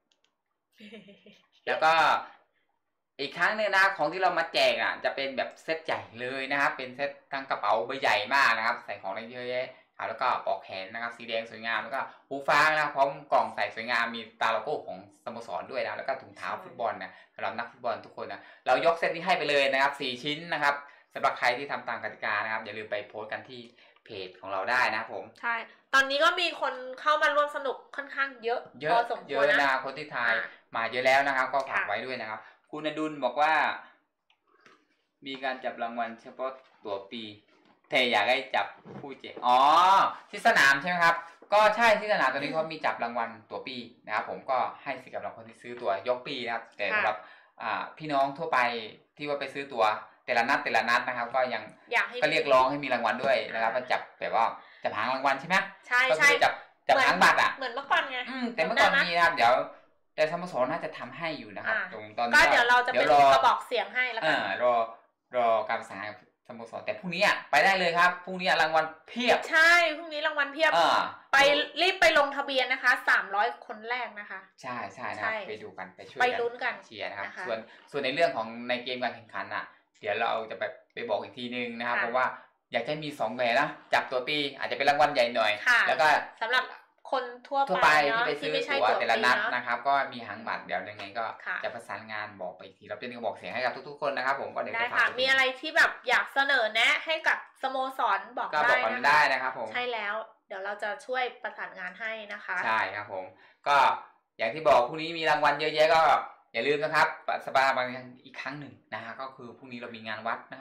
[SPEAKER 1] แล้วก็อีกครั้งนึงนะของที่เรามาแจกอ่ะจะเป็นแบบเซตใหญ่เลยนะครับเป็นเซตทั้งกระเป๋าใบใหญ่มากนะครับใส่ของได้เยอะแยะแล้วก็ปลอกแขนนะครับสีแดงสวยงามแล้วก็หูฟังนะพร้อมกล่องใส่สวยงามมีตาโลโก้ของสโมสรด้วยนะแล้วก็ถุงเท้าฟุตบอลนะสำหรับนักฟุตบอลทุกคนนะเรายกเซตนี้ให้ไปเลยนะครับสี่ชิ้นนะครับสำหรับใครที่ทำตามกติกานะครับอย่าลืมไปโพสต์กันที่เพจของเราได้นะครับผม
[SPEAKER 2] ใช่ตอนนี้ก็มีคนเข้ามาร่วมสนุกค่อนข้างเยอะ
[SPEAKER 1] เยอะเยอะนะคนที่ทายมาเยอะแล้วนะครับก็ฝากไว้ด้วยนะครับคุณอดุลบอกว่ามีการจับรางวัลเฉพาะตัวปีแต่อยากให้จับผู้แจกอ๋อที่สนามใช่ไหมครับก็ใช่ที่สนามตอนนี้เขามีจับรางวัลตัวปีนะครับผมก็ให้สิทธิ์กับคนที่ซื้อตัวยกปีนะครับแต่สำหรับพี่น้องทั่วไปที่ว่าไปซื้อตัวแต่ละนัดแต่ละนัดนะครับก็ยังก็เรียกร้องให้มีรางวัลด้วยนะครับมาจับแบบว่าจับหางรางวัลใช่ไหม
[SPEAKER 2] ใช่ใช่
[SPEAKER 1] จับจับหางบัตรอ่ะ
[SPEAKER 2] เหมือนเมื่อก่อนไง
[SPEAKER 1] แต่เมื่อก่อนมีนะครับเดี๋ยวแต่สโมสรน่าจะทำให้อยู่นะครับตรงตอนนี้
[SPEAKER 2] ก็เดี๋ยวเราจะเป็นกระบอกเสียงให้แล้วกัน
[SPEAKER 1] รอรอการประสานสโมสรแต่พรุ่งนี้ไปได้เลยครับพรุ่งนี้รางวัลเพียบ
[SPEAKER 2] ใช่พรุ่งนี้รางวัลเพียบไปรีบไปลงทะเบียนนะคะสามร้อยคนแรกนะคะ
[SPEAKER 1] ใช่ใช่นะครับไปดูกันไปช่วย
[SPEAKER 2] ไปลุ้นกัน
[SPEAKER 1] เชียร์นะครับส่วนส่วนในเรื่องของในเกมการแข่งขันอ่ะเดี๋ยวเราจะไปไปบอกอีกทีนึงนะครับเพราะว่าอยากจะมีสองแบบนะจับตัวปีอาจจะเป็นรางวัลใหญ่หน่อยแล้วก็
[SPEAKER 2] สำหรับคนทั่ว
[SPEAKER 1] ไปที่ไปซื้อตั๋วแต่ละนัดนะครับก็มีหางบัตรเดี๋ยวยังไงก็จะประสานงานบอกไปอีกทีเราจะบอกเสียงให้กับทุกๆคนนะครับผมก็เดี๋ยวจะฝาก
[SPEAKER 2] มีอะไรที่แบบอยากเสนอแนะให้กับสโมสรบอกได้
[SPEAKER 1] นะได้นะครับผม
[SPEAKER 2] ใช่แล้วเดี๋ยวเราจะช่วยประสานงานให้นะคะ
[SPEAKER 1] ใช่ครับผมก็อย่างที่บอกพรุ่งนี้มีรางวัลเยอะแยะก็อย่าลืมนะครับสปาบางอีกครั้งหนึ่งนะฮะก็คือพรุ่งนี้เรามีงานวัดนะครับ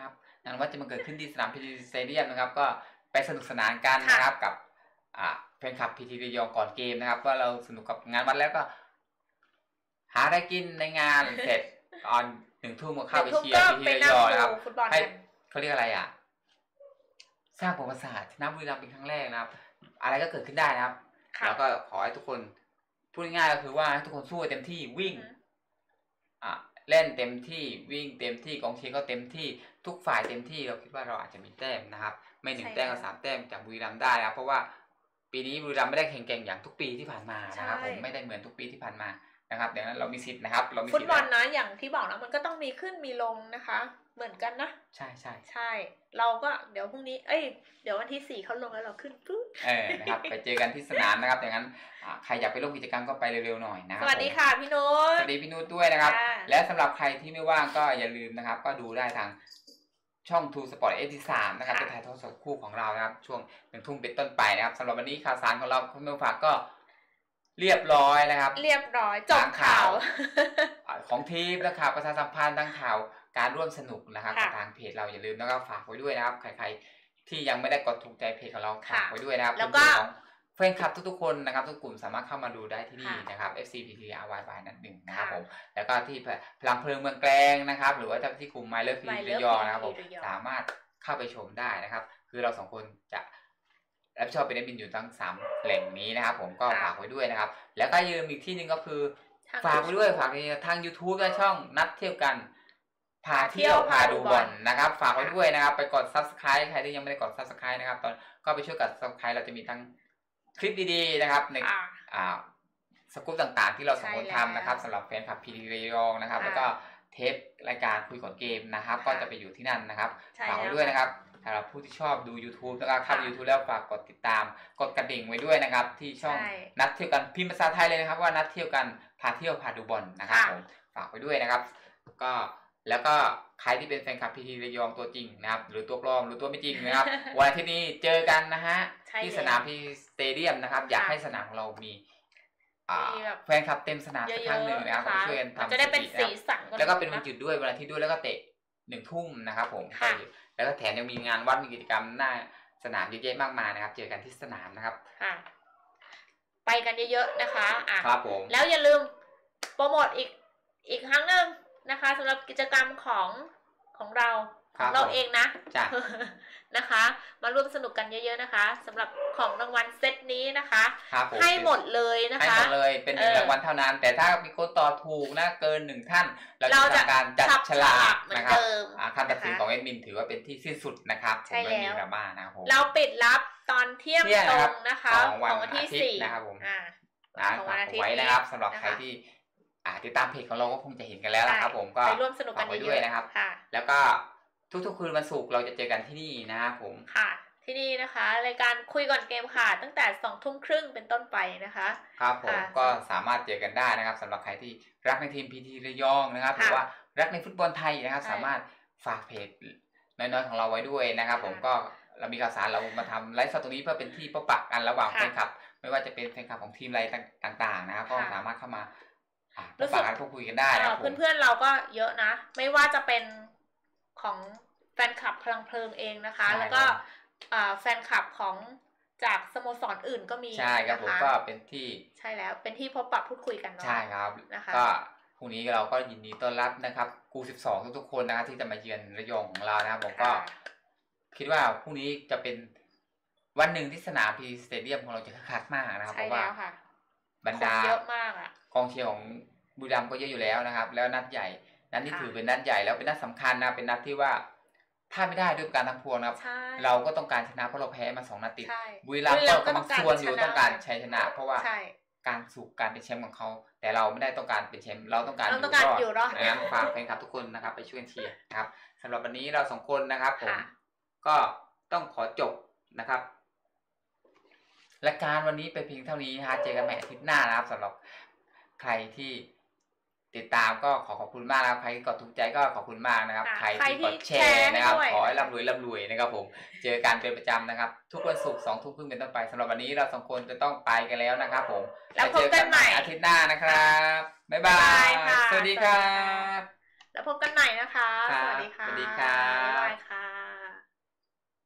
[SPEAKER 1] งานวัดจะมาเกิดขึ้นที่สนามพีทีสเตเดียมนะครับก็ไปสนุกสนานกันนะครับกับแฟนคลับพีทีระยองก่อนเกมนะครับว่าเราสนุกกับงานวัดแล้วก็หาได้กินในงานเสร็จตอนหนึ่งทุ่มก็เข้าไปเชียร์พีทีระยองนะครับให้เขาเรียกอะไรอ่ะสร้างประวัติศาสตร์ชนะบุรีรัมย์เป็นครั้งแรกนะครับอะไรก็เกิดขึ้นได้นะครับแล้วก็ขอให้ทุกคนพูดง่ายๆก็คือว่าให้ทุกคนสู้เต็มที่วิ่งอ่ะเล่นเต็มที่วิ่งเต็มที่กองเชียร์ก็เต็มที่ทุกฝ่ายเต็มที่เราคิดว่าเราอาจจะมีแต้มนะครับไม่หนึ่งแต้มก็สามแต้มจากบุรีรัมย์ได้นะเพราะว่าปีนี้บุรีรัมย์ไม่ได้แข่งเก่งอย่างทุกปีที่ผ่านมานะครับผมไม่ได้เหมือนทุกปีที่ผ่านมานะครับดังนั้นเรามีสิทธิ์นะครับเรามีสิทธิ์ฟุ
[SPEAKER 2] ตบอลนะอย่างที่บอกนะมันก็ต้องมีขึ้นมีลงนะคะเหมือนกันนะ
[SPEAKER 1] ใช่ใช่
[SPEAKER 2] ใช่เราก็เดี๋ยวพรุ่งนี้เอ้ยเดี๋ยววันที่สี่เขาลงแล้วเราขึ้นปุ๊บ
[SPEAKER 1] เออนะครับไปเจอกันที่สนามนะครับดังนั้นใครอยากไปร่วมกิจกรรมก็ไปเร็วๆหน่อยนะครับ
[SPEAKER 2] สวัสดีค่ะพี่นุช
[SPEAKER 1] สวัสดีพี่นุชด้วยนะครับและสำหรับใครที่ไม่ว่างก็อย่าลืมนะครับก็ดูได้ทางช่อง ทู สปอร์ต เอส ดี สาม นะครับจะถ่ายทอดสดคู่ของเรานะครับช่วงหนึ่งทุ่มเป็นต้นไปนะครับสำหรับวันนี้ข่าวสารของเราคุณผู้ฟังก็เรียบร้อยนะครับ
[SPEAKER 2] เรียบร้อยจบข่าว
[SPEAKER 1] ของทีมและข่าวประชาสัมพันธ์ทั้งข่าวการร่วมสนุกนะครับทางเพจเราอย่าลืมนะครับฝากไว้ด้วยนะครับใครๆที่ยังไม่ได้กดถูกใจเพจของเราฝากไว้ด้วยนะครับ
[SPEAKER 2] แล้วก็
[SPEAKER 1] แฟนคลับทุกๆคนนะครับทุกกลุ่มสามารถเข้ามาดูได้ที่นี่นะครับ เอฟ ซี พี ที อาร์ วาย by นั่นหนึ่งนะครับผมแล้วก็ที่พลังเพลิงเมืองแกลงนะครับหรือว่าที่กลุ่ม My Love พี ที ระยองนะครับผมสามารถเข้าไปชมได้นะครับคือเราสองคนจะรับผิดชอบเป็นแอดมินอยู่ทั้งสามแหล่งนี้นะครับผมก็ฝากไว้ด้วยนะครับแล้วก็ยืมอีกที่นึงก็คือฝากไว้ด้วยฝากในทาง YouTube และช่องนัดเที่ยวกันพาเที่ยวพาดูบอลนะครับฝากไว้ด้วยนะครับไปกด Subscribe ใครที่ยังไม่ได้กด Subscribe นะครับตอนก็ไปช่วยกด Subscribe เราจะมีทั้งคลิปดีๆนะครับในอ่าสกู๊ปต่างๆที่เราสองคนทำนะครับสำหรับแฟนคลับพีทีระยองนะครับแล้วก็เทปรายการคุยก่อนเกมนะครับก็จะไปอยู่ที่นั่นนะครับฝากไว้ด้วยนะครับสำหรับผู้ที่ชอบดู YouTube แล้วก็เข้า YouTube แล้วฝากกดติดตามกดกระดิ่งไว้ด้วยนะครับที่ช่องนัดเที่ยวกันพิมพ์ภาษาไทยเลยนะครับว่านัดเที่ยวกันพาเที่ยวพาดูบอลนะครับผมฝากไว้ด้วยนะครับก็แล้วก็ใครที่เป็นแฟนคลับพีทีระยองตัวจริงนะครับหรือตัวปลอมหรือตัวไม่จริงนะครับวันที่นี้เจอกันนะฮะที่สนามพีสเตเดียมนะครับอยากให้สนามของเรามีแฟนคลับเต็มสนามสักครั้งหนึ่งนะครับช่วยกันทำ
[SPEAKER 2] จะได้เป็นสีสัน
[SPEAKER 1] แล้วก็เป็นวันหยุดด้วยวันอาทิตย์ด้วยแล้วก็เตะหนึ่งทุ่มนะครับผมแล้วก็แถมยังมีงานวัดมีกิจกรรมหน้าสนามเยอะแยะมากมายนะครับเจอกันที่สนามนะครับ
[SPEAKER 2] ค่ะไปกันเยอะๆนะคะอ่ะ
[SPEAKER 1] ครับผม
[SPEAKER 2] แล้วอย่าลืมโปรโมทอีกอีกครั้งหนึ่งนะคะสำหรับกิจกรรมของของเราของเราเองนะนะคะมาร่วมสนุกกันเยอะๆนะคะสำหรับของรางวัลเซตนี้นะคะให้หมดเลยนะคะ
[SPEAKER 1] ให้หมดเลยเป็นหนึ่งรางวัลเท่านั้นแต่ถ้ามีคนต่อถูกนะเกินหนึ่งท่านเราจะทำการจัดฉลากนะครับการตัดสินของแอดมินถือว่าเป็นที่สิ้นสุดนะครับผมไม่มีดราม่านะครับผม
[SPEAKER 2] เราปิดรับตอนเที่ยงตรงนะคะของวันที่สี่
[SPEAKER 1] นะครับผมฝากไว้นะครับสำหรับใครที่ติดตามเพจของเราก็คงจะเห็นกันแล้วนะครับผมก็
[SPEAKER 2] ไปร่วมสนุกกัน
[SPEAKER 1] ด้วยนะครับแล้วก็ทุกๆคืนวันศุกร์เราจะเจอกันที่นี่นะครับผม
[SPEAKER 2] ค่ะที่นี่นะคะรายการคุยก่อนเกมค่ะตั้งแต่สองทุ่มครึ่งเป็นต้นไปนะคะ
[SPEAKER 1] ครับผมก็สามารถเจอกันได้นะครับสำหรับใครที่รักในทีมพีทีระยองนะครับหรือว่ารักในฟุตบอลไทยนะครับสามารถฝากเพจน้อยๆของเราไว้ด้วยนะครับผมก็เรามีข่าวสารเรามาทำไลฟ์สดตรงนี้เพื่อเป็นที่พบปะกันระหว่างแฟนคลับไม่ว่าจะเป็นแฟนคลับของทีมอะไรต่างๆนะครับก็สามารถเข้ามารู้สึกพูดคุยกันได้นะครับ
[SPEAKER 2] เพื่อนๆเราก็เยอะนะไม่ว่าจะเป็นของแฟนคลับพลังเพลิงเองนะคะแล้วก็แฟนคลับของจากสโมสรอื่นก็มี
[SPEAKER 1] ใช่ครับผมก็เป็นที่
[SPEAKER 2] ใช่แล้วเป็นที่พบปะพูดคุยกันเนาะ
[SPEAKER 1] ใช่ครับนะคะก็พรุ่งนี้เราก็ยินดีต้อนรับนะครับกูสิบสองทุกๆคนนะครับที่จะมาเยือนระยองของเรานะครับผมก็คิดว่าพรุ่งนี้จะเป็นวันหนึ่งที่สนามพีสเตเดียมของเราจะคึกคักมากนะครับเพราะว่าบรรดา
[SPEAKER 2] เยอะมากอ่ะ
[SPEAKER 1] กองเชียร์ของบุรีรัมย์ก็เยอะอยู่แล้วนะครับแล้วนัดใหญ่นัดนี้ถือเป็นนัดใหญ่แล้วเป็นนัดสำคัญนะเป็นนัดที่ว่าถ้าไม่ได้ด้วยการทั้งพวงนะครับเราก็ต้องการชนะเพราะเราแพ้มาสองนัดติดบุรีรัมย์ก็กำลังส่วนอยู่ต้องการชัยชนะเพราะว่าการสู่การเป็นแชมป์ของเขาแต่เราไม่ได้ต้องการเป็นแชมป์เราต้องการ
[SPEAKER 2] อยู่รอด
[SPEAKER 1] นะครับฝากแฟนคลับทุกคนนะครับไปช่วยเชียร์นะครับสำหรับวันนี้เราสองคนนะครับผมก็ต้องขอจบนะครับรายการวันนี้ไปเพียงเท่านี้นะฮะเจอกันใหม่อาทิตย์หน้านะครับสำหรับใครที่ติดตามก็ขอขอบคุณมากนะครับใครกดถูกใจก็ขอบคุณมากนะครับใครที่กดแชร์นะครับขอให้ร่ำรวยร่ำรวยนะครับผมเจอกันเป็นประจำนะครับทุกวันศุกร์สองทุ่มครึ่งเป็นต้นไปสำหรับวันนี้เราสองคนจะต้องไปกันแล้วนะครับผม
[SPEAKER 2] แล้วพบกันใหม่
[SPEAKER 1] อาทิตย์หน้านะครับบ๊ายบายสวัสดีครับ
[SPEAKER 2] แล้วพบกันใหม่นะคะ
[SPEAKER 1] สวัสดีค่ะบ๊ายบาย
[SPEAKER 2] ค่ะ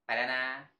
[SPEAKER 1] ไปแล้วนะ